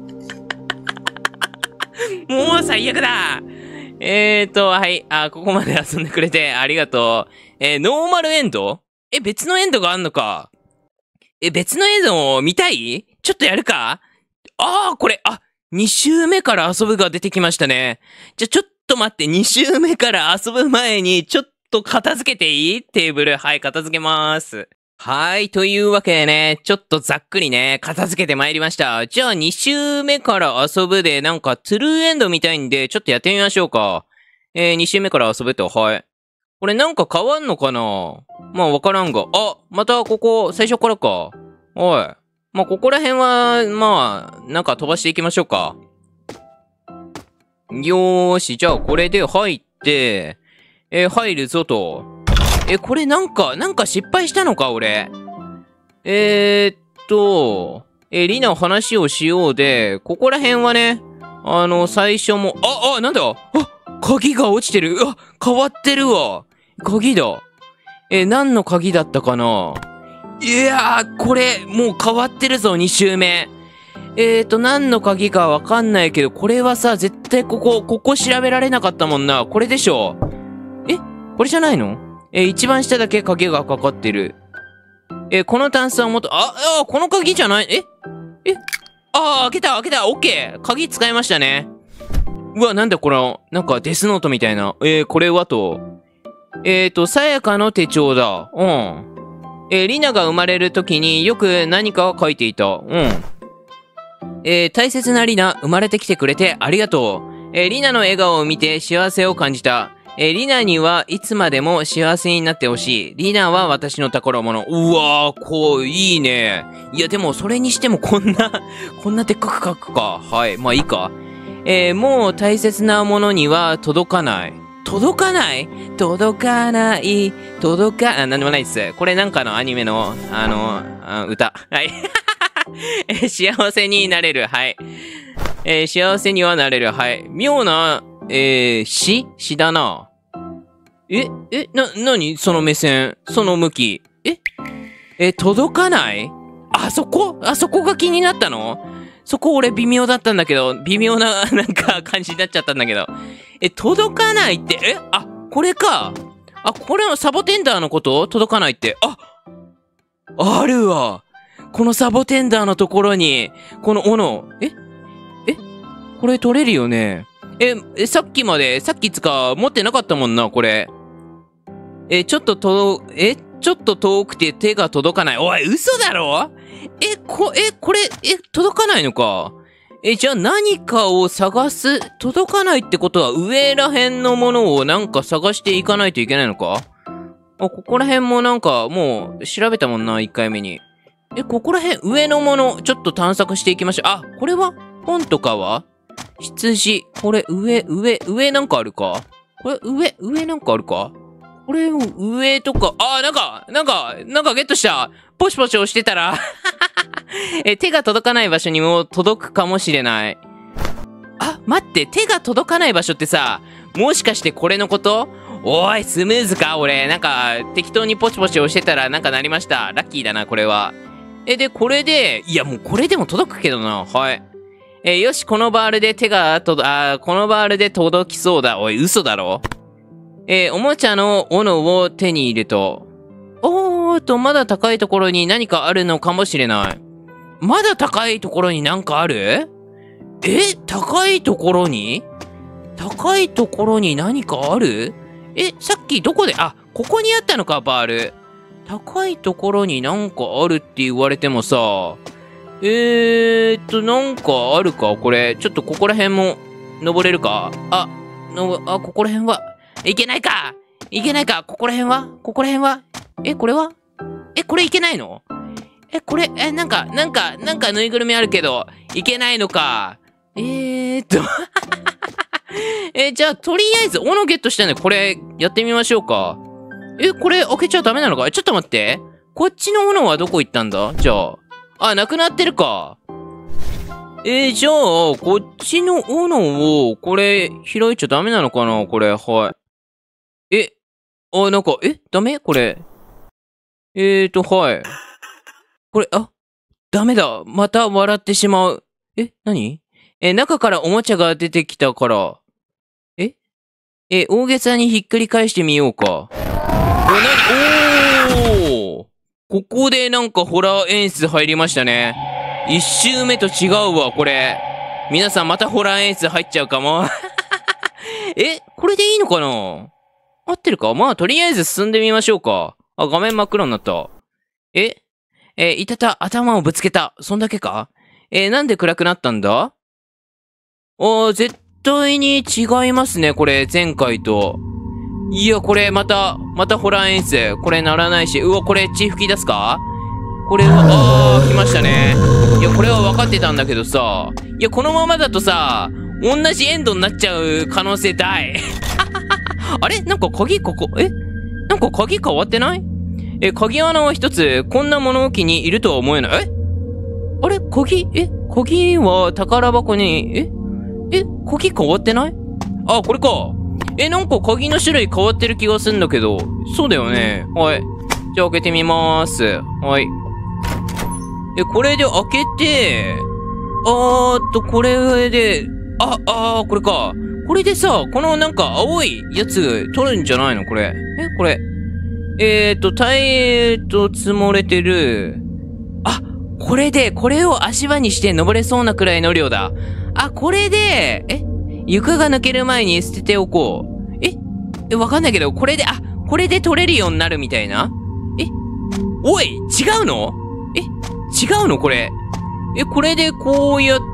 もう最悪だ。えーと、はい。あ、ここまで遊んでくれてありがとう。えー、ノーマルエンド？え、別のエンドがあんのか？え、別のエンドを見たい？ちょっとやるか？あー、これ、あ、に周目から遊ぶが出てきましたね。じゃ、ちょっと待って、に周目から遊ぶ前に、ちょっと片付けていい？テーブル。はい、片付けまーす。はい、というわけでね、ちょっとざっくりね、片付けてまいりました。じゃあ、に周目から遊ぶで、なんか、トゥルーエンドみたいんで、ちょっとやってみましょうか。えー、に周目から遊ぶと、はい。これなんか変わんのかな？まあ、わからんが。あ、またここ、最初からか。おい。まあ、ここら辺は、まあ、なんか飛ばしていきましょうか。よーし、じゃあこれで入って、えー、入るぞと。え、これなんか、なんか失敗したのか、俺。えー、っと、えー、リナ話をしようで、ここら辺はね、あの、最初も、あ、あ、なんだ？あ、 鍵が落ちてる。うわ、変わってるわ。鍵だ。え、何の鍵だったかな。いやー、これ、もう変わってるぞ、に周目。えーと、何の鍵かわかんないけど、これはさ、絶対ここ、ここ調べられなかったもんな。これでしょ。え、これじゃないの？えー、一番下だけ鍵がかかってる。えー、このタンスはもっと、あ、あ、この鍵じゃない、ええあー、開けた、開けた、オッケー。鍵使いましたね。うわ、なんだこの、なんかデスノートみたいな。えー、これはと、えーと、さやかの手帳だ。うん。えー、リナが生まれる時によく何かを書いていた。うん。えー、大切なリナ、生まれてきてくれてありがとう。えー、リナの笑顔を見て幸せを感じた。えー、リナにはいつまでも幸せになってほしい。リナは私の宝物。うわー、こう、いいね。いや、でも、それにしてもこんな、こんなでっかく書くか。はい、まあいいか。えー、もう大切なものには届かない。届かない届かない。届か、あ、なんでもないです。これなんかのアニメの、あの、あ歌。はい。えー、幸せになれる。はい。えー、幸せにはなれる。はい。妙な、えー、詩詩だな。え、え、な、なにその目線。その向き。ええ、届かないあそこあそこが気になったのそこ俺微妙だったんだけど、微妙な、なんか感じになっちゃったんだけど。え、届かないって、えあ、これか。あ、これのサボテンダーのこと届かないって。ああるわ。このサボテンダーのところに、この斧。ええこれ取れるよね。え、え、さっきまで、さっきつか、持ってなかったもんな、これ。え、ちょっとと、え、ちょっと遠くて手が届かない。おい、嘘だろえ、こ、え、これ、え、届かないのか。え、じゃあ何かを探す届かないってことは上ら辺のものをなんか探していかないといけないのか。あ、ここら辺もなんかもう調べたもんな、いっかいめに。え、ここら辺、上のもの、ちょっと探索していきましょう。あ、これは本とかは羊。これ、上、上、上なんかあるかこれ、上、上なんかあるかこれ、上とか、あ、なんか、なんか、なんかゲットした。ポシポシ押してたらえ、手が届かない場所にも届くかもしれない。あ、待って、手が届かない場所ってさ、もしかしてこれのこと？おい、スムーズか俺、なんか、適当にポチポチ押してたらなんかなりました。ラッキーだな、これは。え、で、これで、いや、もうこれでも届くけどな。はい。えー、よし、このバールで手がと、あ、このバールで届きそうだ。おい、嘘だろ。えー、おもちゃの斧を手に入れと。おーっと、まだ高いところに何かあるのかもしれない。まだ高いところになんかある？え、高いところに高いところに何かある？え、さっきどこで、あ、ここにあったのか、バール。高いところになんかあるって言われてもさ、えーっと、なんかあるかこれ。ちょっとここら辺も登れるかあ、の、あ、ここら辺は、いけないかいけないかここら辺はここら辺はえ、これはえ、これいけないのえ、これ、え、なんか、なんか、なんかぬいぐるみあるけど、いけないのか。えーっと。え、じゃあ、とりあえず、斧ゲットしたんで、これ、やってみましょうか。え、これ、開けちゃダメなのかちょっと待って。こっちの斧はどこ行ったんだじゃあ。あ、なくなってるか。えー、じゃあ、こっちの斧を、これ、開いちゃダメなのかなこれ、はい。え、あ、なんか、え、ダメこれ。えーと、はい。これ、あ、ダメだ。また笑ってしまう。え、何え、中からおもちゃが出てきたから。ええ、大げさにひっくり返してみようか。え、なにおーここでなんかホラー演出入りましたね。一周目と違うわ、これ。皆さんまたホラー演出入っちゃうかも。え、これでいいのかな合ってるかまあ、とりあえず進んでみましょうか。あ、画面真っ黒になった。ええー、いたた、頭をぶつけた。そんだけかえー、なんで暗くなったんだあー、絶対に違いますね、これ、前回と。いや、これ、また、またホラー演出。これならないし。うわ、これ、血吹き出すかこれは、あー、来ましたね。いや、これは分かってたんだけどさ。いや、このままだとさ、同じエンドになっちゃう可能性大。あれなんか鍵、ここ、えなんか鍵変わってないえ、鍵穴は一つ、こんな物置にいるとは思えない。えあれ鍵、え鍵は宝箱に、ええ鍵変わってないあ、これか。 え、なんか鍵の種類変わってる気がするんだけど。そうだよね。はい。じゃあ開けてみまーす。はい。え、これで開けて、あーっと、これで、あ、あー、これか。これでさ、このなんか青いやつ取るんじゃないのこれ。え、これ。えーっと、タイヤと積もれてる。あ、これで、これを足場にして登れそうなくらいの量だ。あ、これで、え床が抜ける前に捨てておこう。ええ、わかんないけど、これで、あ、これで取れるようになるみたいな。えおい、違うのえ違うのこれ。え、これでこうやって、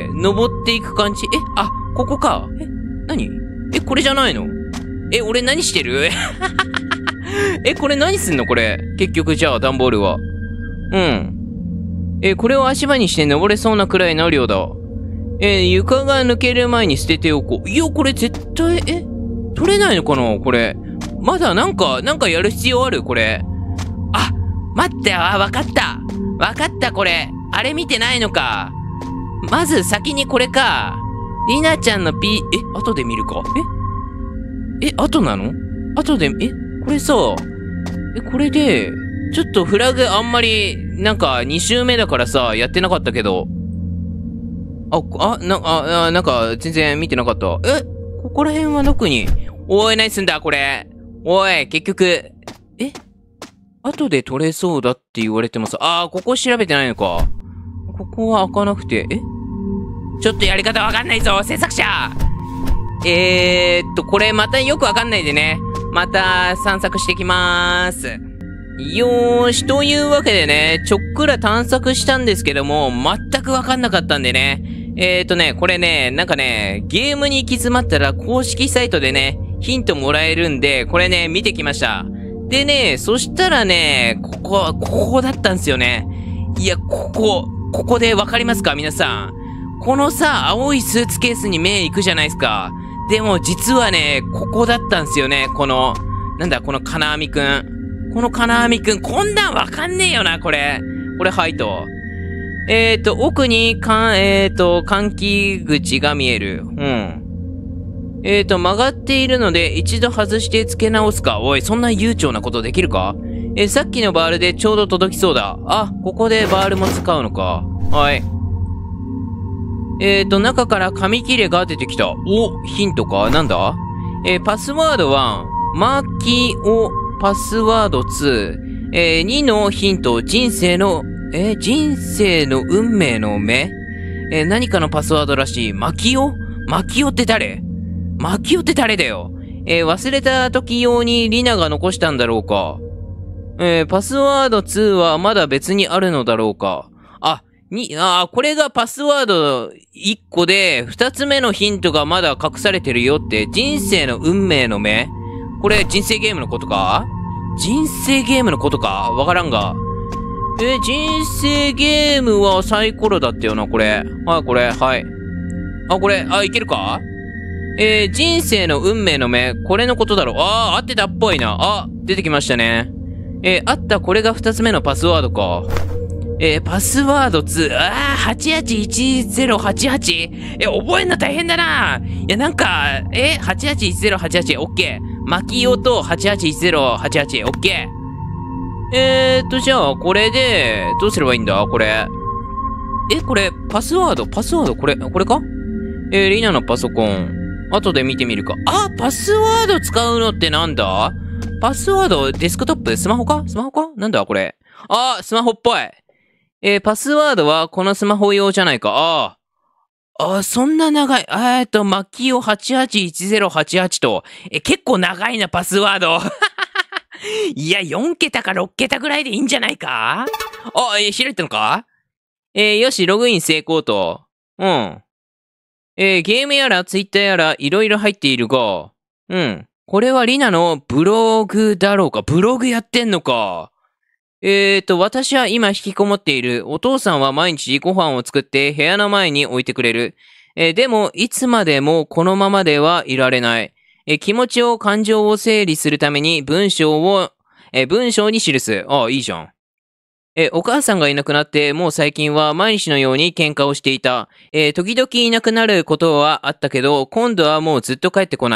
登っていく感じ。え、あ、ここか。え、何え、これじゃないのえ、俺何してるえ、これ何すんのこれ。結局、じゃあ、段ボールは。うん。え、これを足場にして登れそうなくらいの量だ。え、床が抜ける前に捨てておこう。いや、これ絶対、え取れないのかなこれ。まだなんか、なんかやる必要あるこれ。あ、待って、あ、わかった。わかった、これ。あれ見てないのか。まず先にこれか。りなちゃんの P、え、後で見るか。ええ、後なの後で、え、これさ、え、これで、ちょっとフラグあんまり、なんかに周目だからさ、やってなかったけど。あ、あ、な、あ、なんか全然見てなかった。え、ここら辺は特に。おい、何すんだ、これ。おい、結局、え後で取れそうだって言われてもさ、あー、ここ調べてないのか。ここは開かなくて、えちょっとやり方わかんないぞ、制作者えーっと、これまたよくわかんないでね。また散策してきまーす。よーし、というわけでね、ちょっくら探索したんですけども、全くわかんなかったんでね。えーっとね、これね、なんかね、ゲームに行き詰まったら公式サイトでね、ヒントもらえるんで、これね、見てきました。でね、そしたらね、ここ、ここだったんですよね。いや、ここ、ここでわかりますか皆さん。このさ、青いスーツケースに目行くじゃないですか。でも実はね、ここだったんですよね。この、なんだ、この金網くん。この金網くん、こんなんわかんねえよな、これ。これ、はいと。えーと、奥に、かん、えーと、換気口が見える。うん。えーと、曲がっているので、一度外して付け直すか。おい、そんな悠長なことできるかえー、さっきのバールでちょうど届きそうだ。あ、ここでバールも使うのか。はい。えーと、中から紙切れが出てきた。お、ヒントかなんだえー、パスワードは、マキオパスワードツー。えー、にのヒント、人生の、えー、人生の運命の目えー、何かのパスワードらしい。マキオマキオって誰マキオって誰だよえー、忘れた時用にリナが残したんだろうかえー、パスワードツーはまだ別にあるのだろうかあ、に、あ、これがパスワードいっこで、ふたつめのヒントがまだ隠されてるよって、人生の運命の目これ人生ゲームのことか人生ゲームのことかわからんが。え、人生ゲームはサイコロだったよな、これ。はい、これ、はい。あ、これ、あ、いけるかえー、人生の運命の目、これのことだろう。あー、合ってたっぽいな。あ、出てきましたね。えー、あった、これがふたつめのパスワードか。えー、パスワードツー、あー、はちはちいちゼロはちはち? え、覚えんの大変だな。いや、なんか、え、はちはちいちゼロはちはち、オッケー。マキオとはちはちいちゼロはちはち、オッケー。えーっと、じゃあ、これで、どうすればいいんだこれ。え、これ、パスワードパスワードこれ、これかえー、リナのパソコン。後で見てみるか。あ、パスワード使うのってなんだパスワード、デスクトップスマホかスマホかなんだこれ。あ、スマホっぽい。えー、パスワードはこのスマホ用じゃないか。ああ。あ、そんな長い。えーっと、マキオはちはちいちゼロはちはちと、え、結構長いな、パスワード。いや、よん桁かろく桁ぐらいでいいんじゃないかあ、えー、開いたのかえー、よし、ログイン成功と。うん。えー、ゲームやらツイッターやらいろいろ入っているが、うん。これはリナのブログだろうか。ブログやってんのか。えーと、私は今引きこもっている。お父さんは毎日ご飯を作って部屋の前に置いてくれる。えー、でも、いつまでもこのままではいられない。えー、気持ちを感情を整理するために文章を、えー、文章に記す。ああ、いいじゃん。えー、お母さんがいなくなってもう最近は毎日のように喧嘩をしていた。えー、時々いなくなることはあったけど、今度はもうずっと帰ってこない。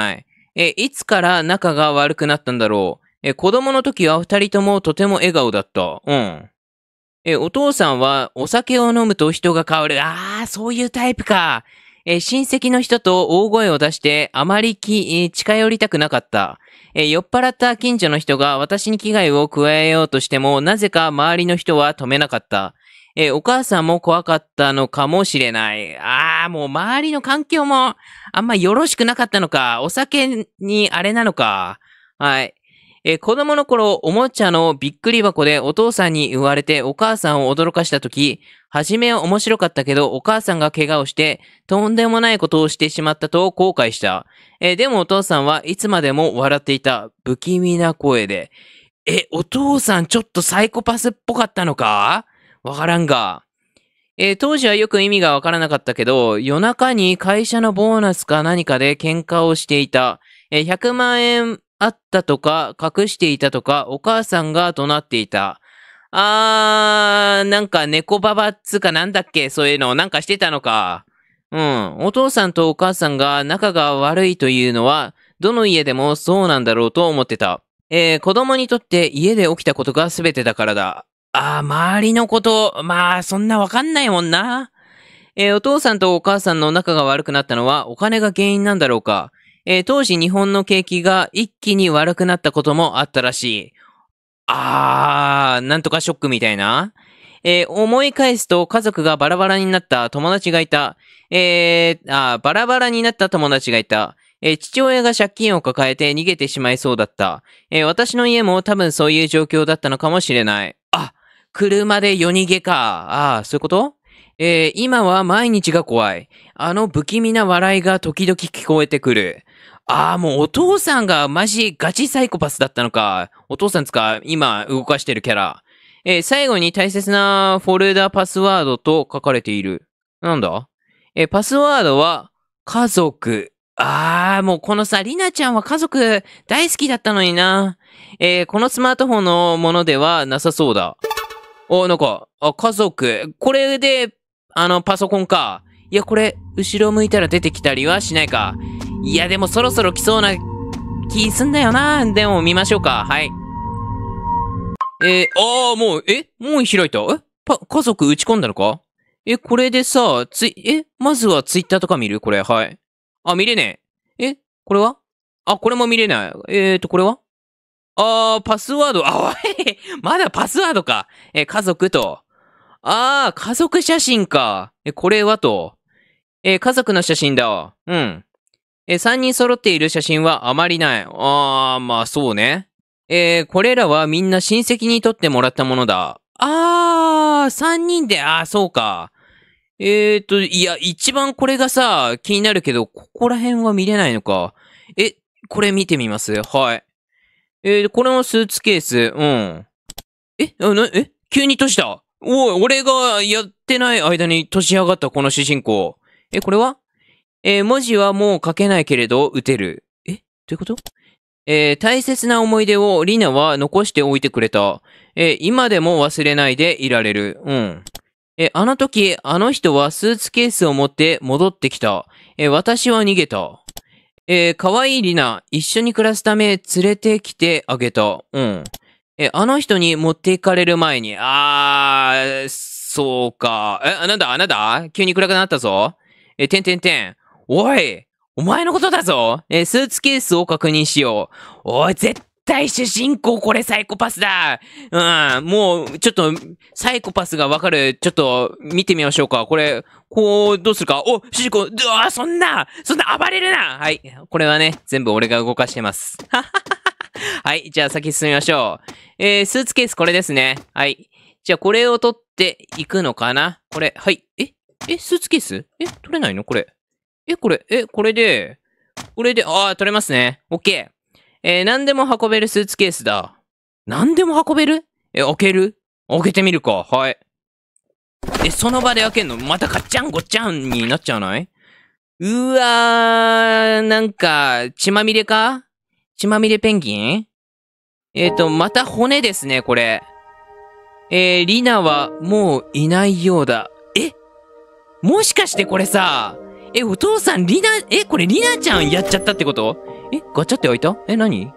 え、いつから仲が悪くなったんだろう。え、子供の時は二人ともとても笑顔だった。うん。え、お父さんはお酒を飲むと人が変わる。ああ、そういうタイプか。え、親戚の人と大声を出してあまりき、え近寄りたくなかった。え、酔っ払った近所の人が私に危害を加えようとしても、なぜか周りの人は止めなかった。え、お母さんも怖かったのかもしれない。ああ、もう周りの環境もあんまよろしくなかったのか。お酒にあれなのか。はい。えー子供の頃、おもちゃのびっくり箱でお父さんに言われてお母さんを驚かしたとき、はじめは面白かったけど、お母さんが怪我をして、とんでもないことをしてしまったと後悔した。えーでもお父さんはいつまでも笑っていた。不気味な声で。え、お父さんちょっとサイコパスっぽかったのかわからんが。えー当時はよく意味がわからなかったけど、夜中に会社のボーナスか何かで喧嘩をしていた。えーひゃくまん円あったとか、隠していたとか、お母さんが怒鳴っていた。あー、なんか猫ババっつかなんだっけそういうの、なんかしてたのか。うん。お父さんとお母さんが仲が悪いというのは、どの家でもそうなんだろうと思ってた。えー子供にとって家で起きたことが全てだからだ。ああ、周りのこと、まあ、そんなわかんないもんな。えーお父さんとお母さんの仲が悪くなったのはお金が原因なんだろうか。えー当時日本の景気が一気に悪くなったこともあったらしい。あー、なんとかショックみたいな。えー思い返すと家族がバラバラになった友達がいた。えー、あーバラバラになった友達がいた。えー父親が借金を抱えて逃げてしまいそうだった。えー私の家も多分そういう状況だったのかもしれない。あ、車で夜逃げか。ああ、そういうこと。えー今は毎日が怖い。あの不気味な笑いが時々聞こえてくる。ああ、もうお父さんがマジガチサイコパスだったのか。お父さんつか、今動かしてるキャラ。えー最後に大切なフォルダパスワードと書かれている。なんだえーパスワードは、家族。ああ、もうこのさ、りなちゃんは家族大好きだったのにな。えーこのスマートフォンのものではなさそうだ。お、なんか、あ、家族。これで、あの、パソコンか。いや、これ、後ろ向いたら出てきたりはしないか。いや、でもそろそろ来そうな気すんだよな。でも見ましょうか。はい。えー、ああ、もう、えもう開いた。えパ、家族打ち込んだのかえ、これでさ、つい、えまずはツイッターとか見るこれ、はい。あ、見れねえ。えこれはあ、これも見れない。えーと、これはあー、パスワード。あ、おいまだパスワードか。え、家族と。あー、家族写真か。え、これはと。え、家族の写真だ。うん。え、三人揃っている写真はあまりない。あー、まあそうね。えーこれらはみんな親戚に撮ってもらったものだ。あー、三人で、あー、そうか。えーと、いや、一番これがさ、気になるけど、ここら辺は見れないのか。え、これ見てみますはい。えー、これもスーツケース。うん。え、あな、え急に閉じた。おい、俺がやってない間に閉じ上がったこの主人公。え、これはえー文字はもう書けないけれど、打てる。えどういうことえー大切な思い出をリナは残しておいてくれた。えー今でも忘れないでいられる。うん。え、あの時、あの人はスーツケースを持って戻ってきた。え、私は逃げた。えー、かわいいリナ、一緒に暮らすため連れてきてあげた。うん。え、あの人に持って行かれる前に、あー、そうか。え、なんだ、なんだ急に暗くなったぞ。え、てんてんてん。おいお前のことだぞえ、スーツケースを確認しよう。おい、絶対主人公これサイコパスだうん、もう、ちょっと、サイコパスがわかる。ちょっと、見てみましょうか。これ、こう、どうするか。お、主人公、うわーそんな、そんな暴れるなはい。これはね、全部俺が動かしてます。はい。じゃあ先進みましょう。えー、スーツケースこれですね。はい。じゃあこれを取っていくのかなこれ、はい。ええ、スーツケースえ、取れないのこれ。え、これ、え、これで、これで、ああ、取れますね。オッケー。えー、何でも運べるスーツケースだ。何でも運べるえ、開ける開けてみるか。はい。え、その場で開けんのまたガッチャンゴッチャンになっちゃわないうわー、なんか、血まみれか血まみれペンギンえっ、ー、と、また骨ですね、これ。えー、リナはもういないようだ。えもしかしてこれさ、 え、お父さん、リナ、え、これリナちゃんやっちゃったってこと？え、ガチャって開いた？え、何？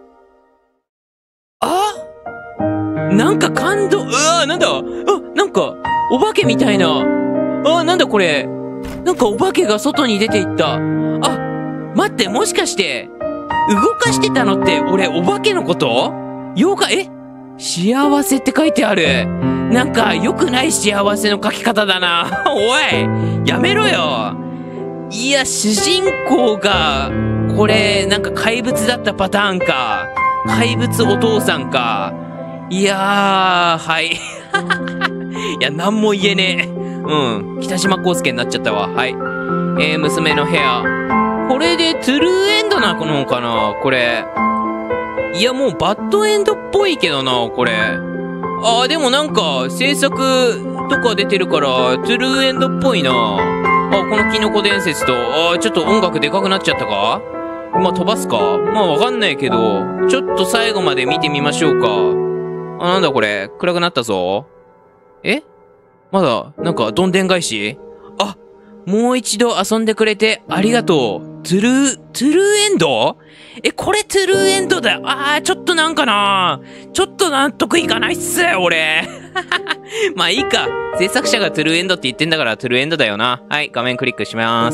あ、なんか感動、うわー、なんだ、あ、なんか、お化けみたいな。あ、なんだこれ。なんかお化けが外に出ていった。あ、待って、もしかして、動かしてたのって、俺、お化けのこと？妖怪、え？幸せって書いてある。なんか、良くない幸せの書き方だな。おい、やめろよ。いや、主人公が、これ、なんか怪物だったパターンか。怪物お父さんか。いやー、はい。いや、なんも言えねえ。うん。北島康介になっちゃったわ。はい。えー、娘の部屋。これでトゥルーエンドなのかなこれ。いや、もうバッドエンドっぽいけどな、これ。あー、でもなんか、制作とか出てるから、トゥルーエンドっぽいな。あ、このキノコ伝説と、あー、ちょっと音楽でかくなっちゃったか？まあ、飛ばすか？まあ、わかんないけど、ちょっと最後まで見てみましょうか。あ、なんだこれ。暗くなったぞ。え？まだ、なんか、どんでん返し？あ、もう一度遊んでくれてありがとう。トゥルー、トゥルーエンド？え、これトゥルーエンドだよ。あー、ちょっとなんかな。ちょっと納得いかないっす、俺。まあいいか。制作者がトゥルーエンドって言ってんだからトゥルーエンドだよな。はい、画面クリックします。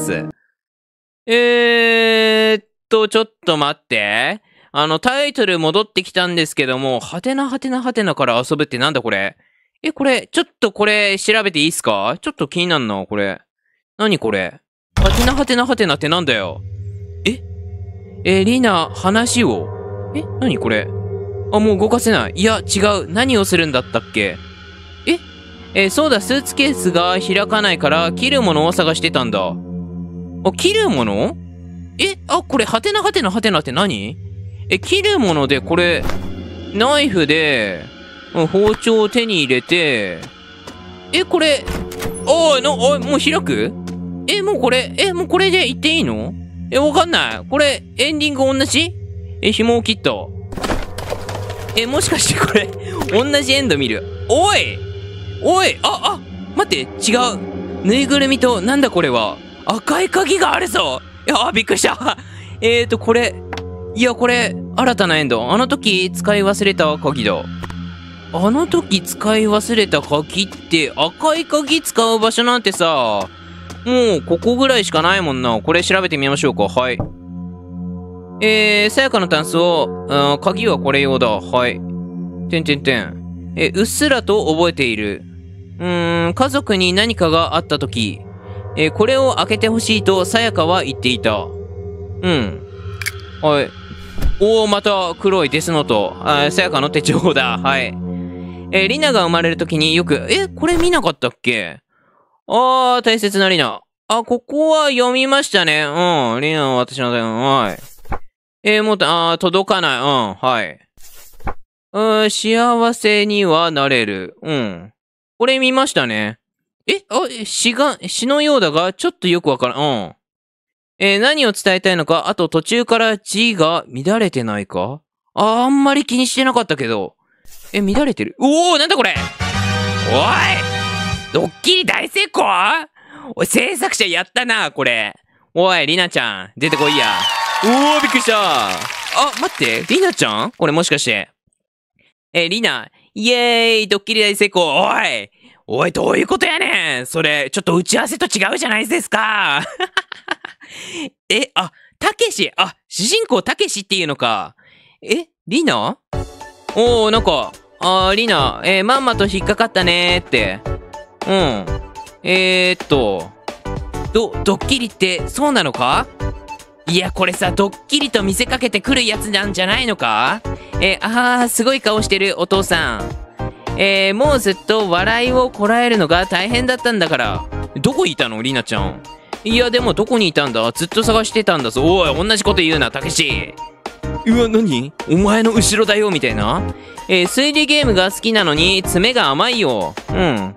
えーっと、ちょっと待って。あの、タイトル戻ってきたんですけども、はてなはてなはてなから遊ぶってなんだこれ？え、これ、ちょっとこれ調べていいっすか？ちょっと気になんな、これ。何これ？はてなはてなはてなってなんだよ？え？えー、リナ、話を。え？何これ？あ、もう動かせない。いや、違う。何をするんだったっけ？え？えー、そうだ、スーツケースが開かないから、切るものを探してたんだ。あ、切るもの？え？あ、これ、はてなはてなはてなって何？え、切るもので、これ、ナイフで、包丁を手に入れて、え、これ、おい、の、おい、もう開く？え、もうこれ、え、もうこれで言っていいの？え、わかんない。これ、エンディング同じ？え、紐を切った。え、もしかしてこれ、同じエンド見る。おい！おい！あ、あ、待って、違う。ぬいぐるみと、なんだこれは。赤い鍵があるぞ！いや、びっくりした。えーと、これ、いや、これ、新たなエンド。あの時、使い忘れた鍵だ。あの時使い忘れた鍵って、赤い鍵使う場所なんてさ、もうここぐらいしかないもんな。これ調べてみましょうか。はい。えー、さやかのタンスを、あ、鍵はこれ用だ。はい。てんてんてん。え、うっすらと覚えている。うーん、家族に何かがあった時、えー、これを開けてほしいとさやかは言っていた。うん。はい。おー、また黒いデスノート。あ、さやかの手帳だ。はい。えー、リナが生まれるときによく、え、これ見なかったっけ？あー、大切なリナ。あ、ここは読みましたね。うん。リナは私の、はい。えー、もっと、あー、届かない。うん、はい。うん、幸せにはなれる。うん。これ見ましたね。え、あ、詩が、詩のようだが、ちょっとよくわからん。うん。えー、何を伝えたいのか、あと途中から字が乱れてないか？あー、あんまり気にしてなかったけど。え、乱れてる？おー、なんだこれ！おい！ドッキリ大成功？おい、制作者やったな、これ。おい、リナちゃん、出てこいや。おー、びっくりした。あ、待って、リナちゃん？これもしかして。え、リナ、イエーイ、ドッキリ大成功。おい！おい、どういうことやねん！それ、ちょっと打ち合わせと違うじゃないですか。え、あ、たけし、あ、主人公たけしっていうのか。え、リナ？おー、なんか、あー、リナ、えー、まんまと引っかかったねーって。うん。えーっと、ど、ドッキリってそうなのか？いや、これさ、ドッキリと見せかけてくるやつなんじゃないのか？えー、あー、すごい顔してる、お父さん。えー、もうずっと笑いをこらえるのが大変だったんだから。どこいたの、リナちゃん。いや、でもどこにいたんだ？ずっと探してたんだぞ。おい、同じこと言うな、たけし。うわ、何？お前の後ろだよ、みたいな。えー、推理ゲームが好きなのに、爪が甘いよ。うん。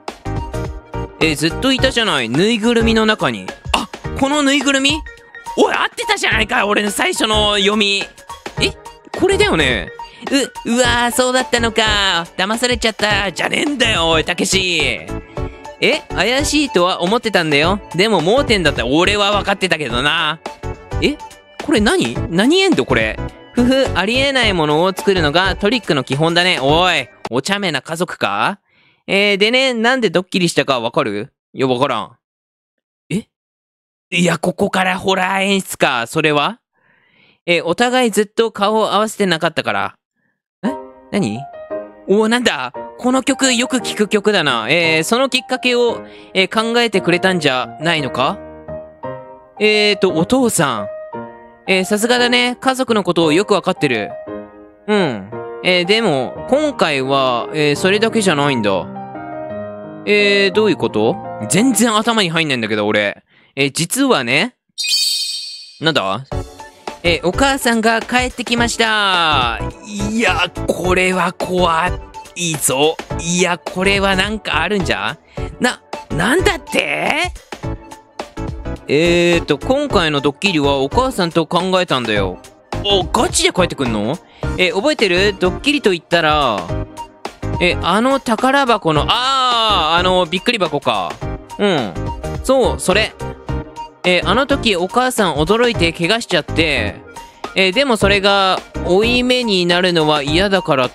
えー、ずっといたじゃない、ぬいぐるみの中に。あ、このぬいぐるみ？おい、合ってたじゃないか、俺の最初の読み。え、これだよね。う、うわー、そうだったのか。騙されちゃった。じゃねえんだよ、おい、たけし。 え、怪しいとは思ってたんだよ。でも盲点だったら俺は分かってたけどな。え、これ何何エンドこれ。ふふ、ありえないものを作るのがトリックの基本だね。おい、お茶目な家族か？えー、でね、なんでドッキリしたかわかる？いや、わからん。え？いや、ここからホラー演出か。それは？えー、お互いずっと顔を合わせてなかったから。え？何？おー、なんだ？この曲よく聴く曲だな。えー、そのきっかけを、えー、考えてくれたんじゃないのか？えーと、お父さん。えー、さすがだね。家族のことをよくわかってる。うん。えー、でも、今回は、えー、それだけじゃないんだ。えー、どういうこと？全然頭に入んないんだけど、俺。えー、実はね。なんだ？えー、お母さんが帰ってきました。いや、これは怖いぞ。いや、これはなんかあるんじゃ？な、なんだって？えーと、今回のドッキリはお母さんと考えたんだよ。お、ガチで帰ってくんの？え、覚えてる？ドッキリと言ったら、え、あの宝箱の、あー、あの、びっくり箱か。うん。そう、それ。え、あの時お母さん驚いて怪我しちゃって、え、でもそれが、負い目になるのは嫌だからって、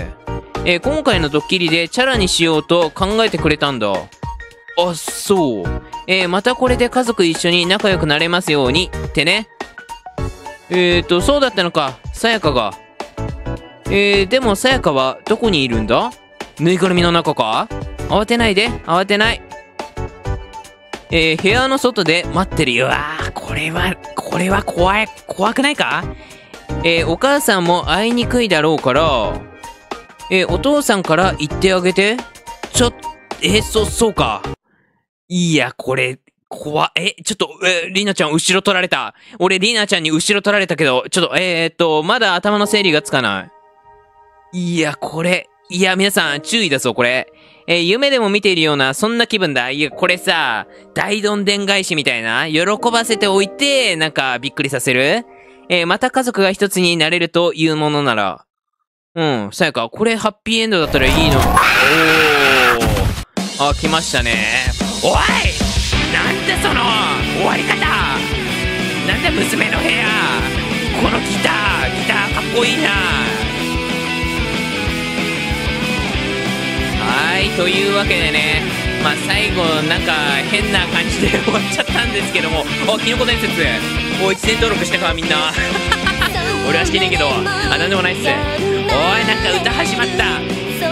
え、今回のドッキリでチャラにしようと考えてくれたんだ。あ、そう。えー、またこれで家族一緒に仲良くなれますように、ってね。えーと、そうだったのか、さやかが。えー、でもさやかはどこにいるんだ？ぬいぐるみの中か？慌てないで、慌てない。えー、部屋の外で待ってるよ。あー、これは、これは怖い、怖くないか？えー、お母さんも会いにくいだろうから、えー、お父さんから言ってあげて。ちょっ、えー、そ、そうか。いや、これ、怖え、ちょっと、えー、りなちゃん後ろ取られた。俺、りなちゃんに後ろ取られたけど、ちょっと、えー、っと、まだ頭の整理がつかない。いや、これ、いや、皆さん、注意だぞ、これ。えー、夢でも見ているような、そんな気分だ。いや、これさ、大どんでん返しみたいな、喜ばせておいて、なんか、びっくりさせる？えー、また家族が一つになれるというものなら。うん、さやか、これハッピーエンドだったらいいの。おー。あ、来ましたね。おい！なんだその終わり方！なんだ娘の部屋！このギター！ギターかっこいいな！はい、というわけでね、まあ最後なんか変な感じで終わっちゃったんですけども、お、キノコ伝説、お、一斉登録したかみんな。俺はしてねえけど、あ、なんでもないっす。おい、なんか歌始まった。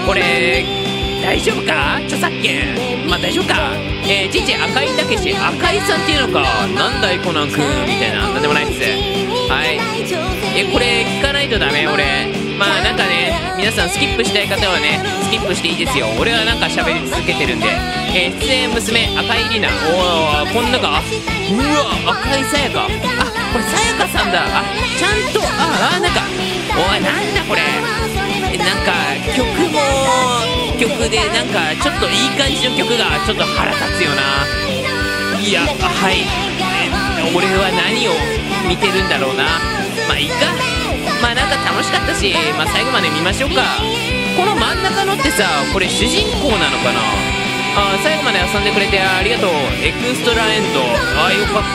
これ、大丈夫か？著作権。まあ大丈夫か。えー、父、赤井武志、赤井さんっていうのか。なんだいコナンくんみたいな。なんでもないっす。はい。え、これ聞かないとダメ、俺。まあなんかね、皆さんスキップしたい方はね、スキップしていいですよ。俺はなんか喋り続けてるんで。えー、出演娘、赤井里奈。おー、こんなか。うわ、赤井さやか。あ、これさやかさんだ。あ、ちゃんと、あ、あ、なんか、おい、なんだこれ。なんか、曲も、曲で、なんか、ちょっといい感じの曲が、ちょっと腹立つよな。いや、はい。俺は何を見てるんだろうな。まあ、いいか。まあ、なんか楽しかったし、まあ、最後まで見ましょうか。この真ん中のってさ、これ主人公なのかな？あ、最後まで遊んでくれてありがとう。エクストラエンド。あ、よかった。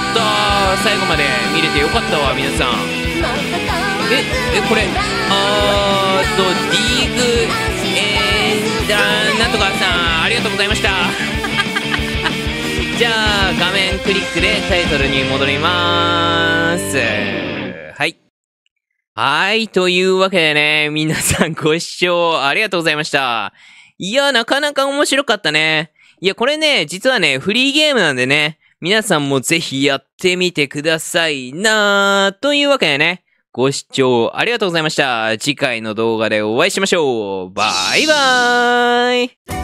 最後まで見れてよかったわ、皆さん。え、え、これ、あーっと、リーグ、えー、だなんとかさん、ありがとうございました。じゃあ、画面クリックでタイトルに戻りまーす。はい。はい、というわけでね、皆さんご視聴ありがとうございました。いや、なかなか面白かったね。いや、これね、実はね、フリーゲームなんでね、皆さんもぜひやってみてくださいなー。というわけでね、ご視聴ありがとうございました。次回の動画でお会いしましょう。バイバーイ。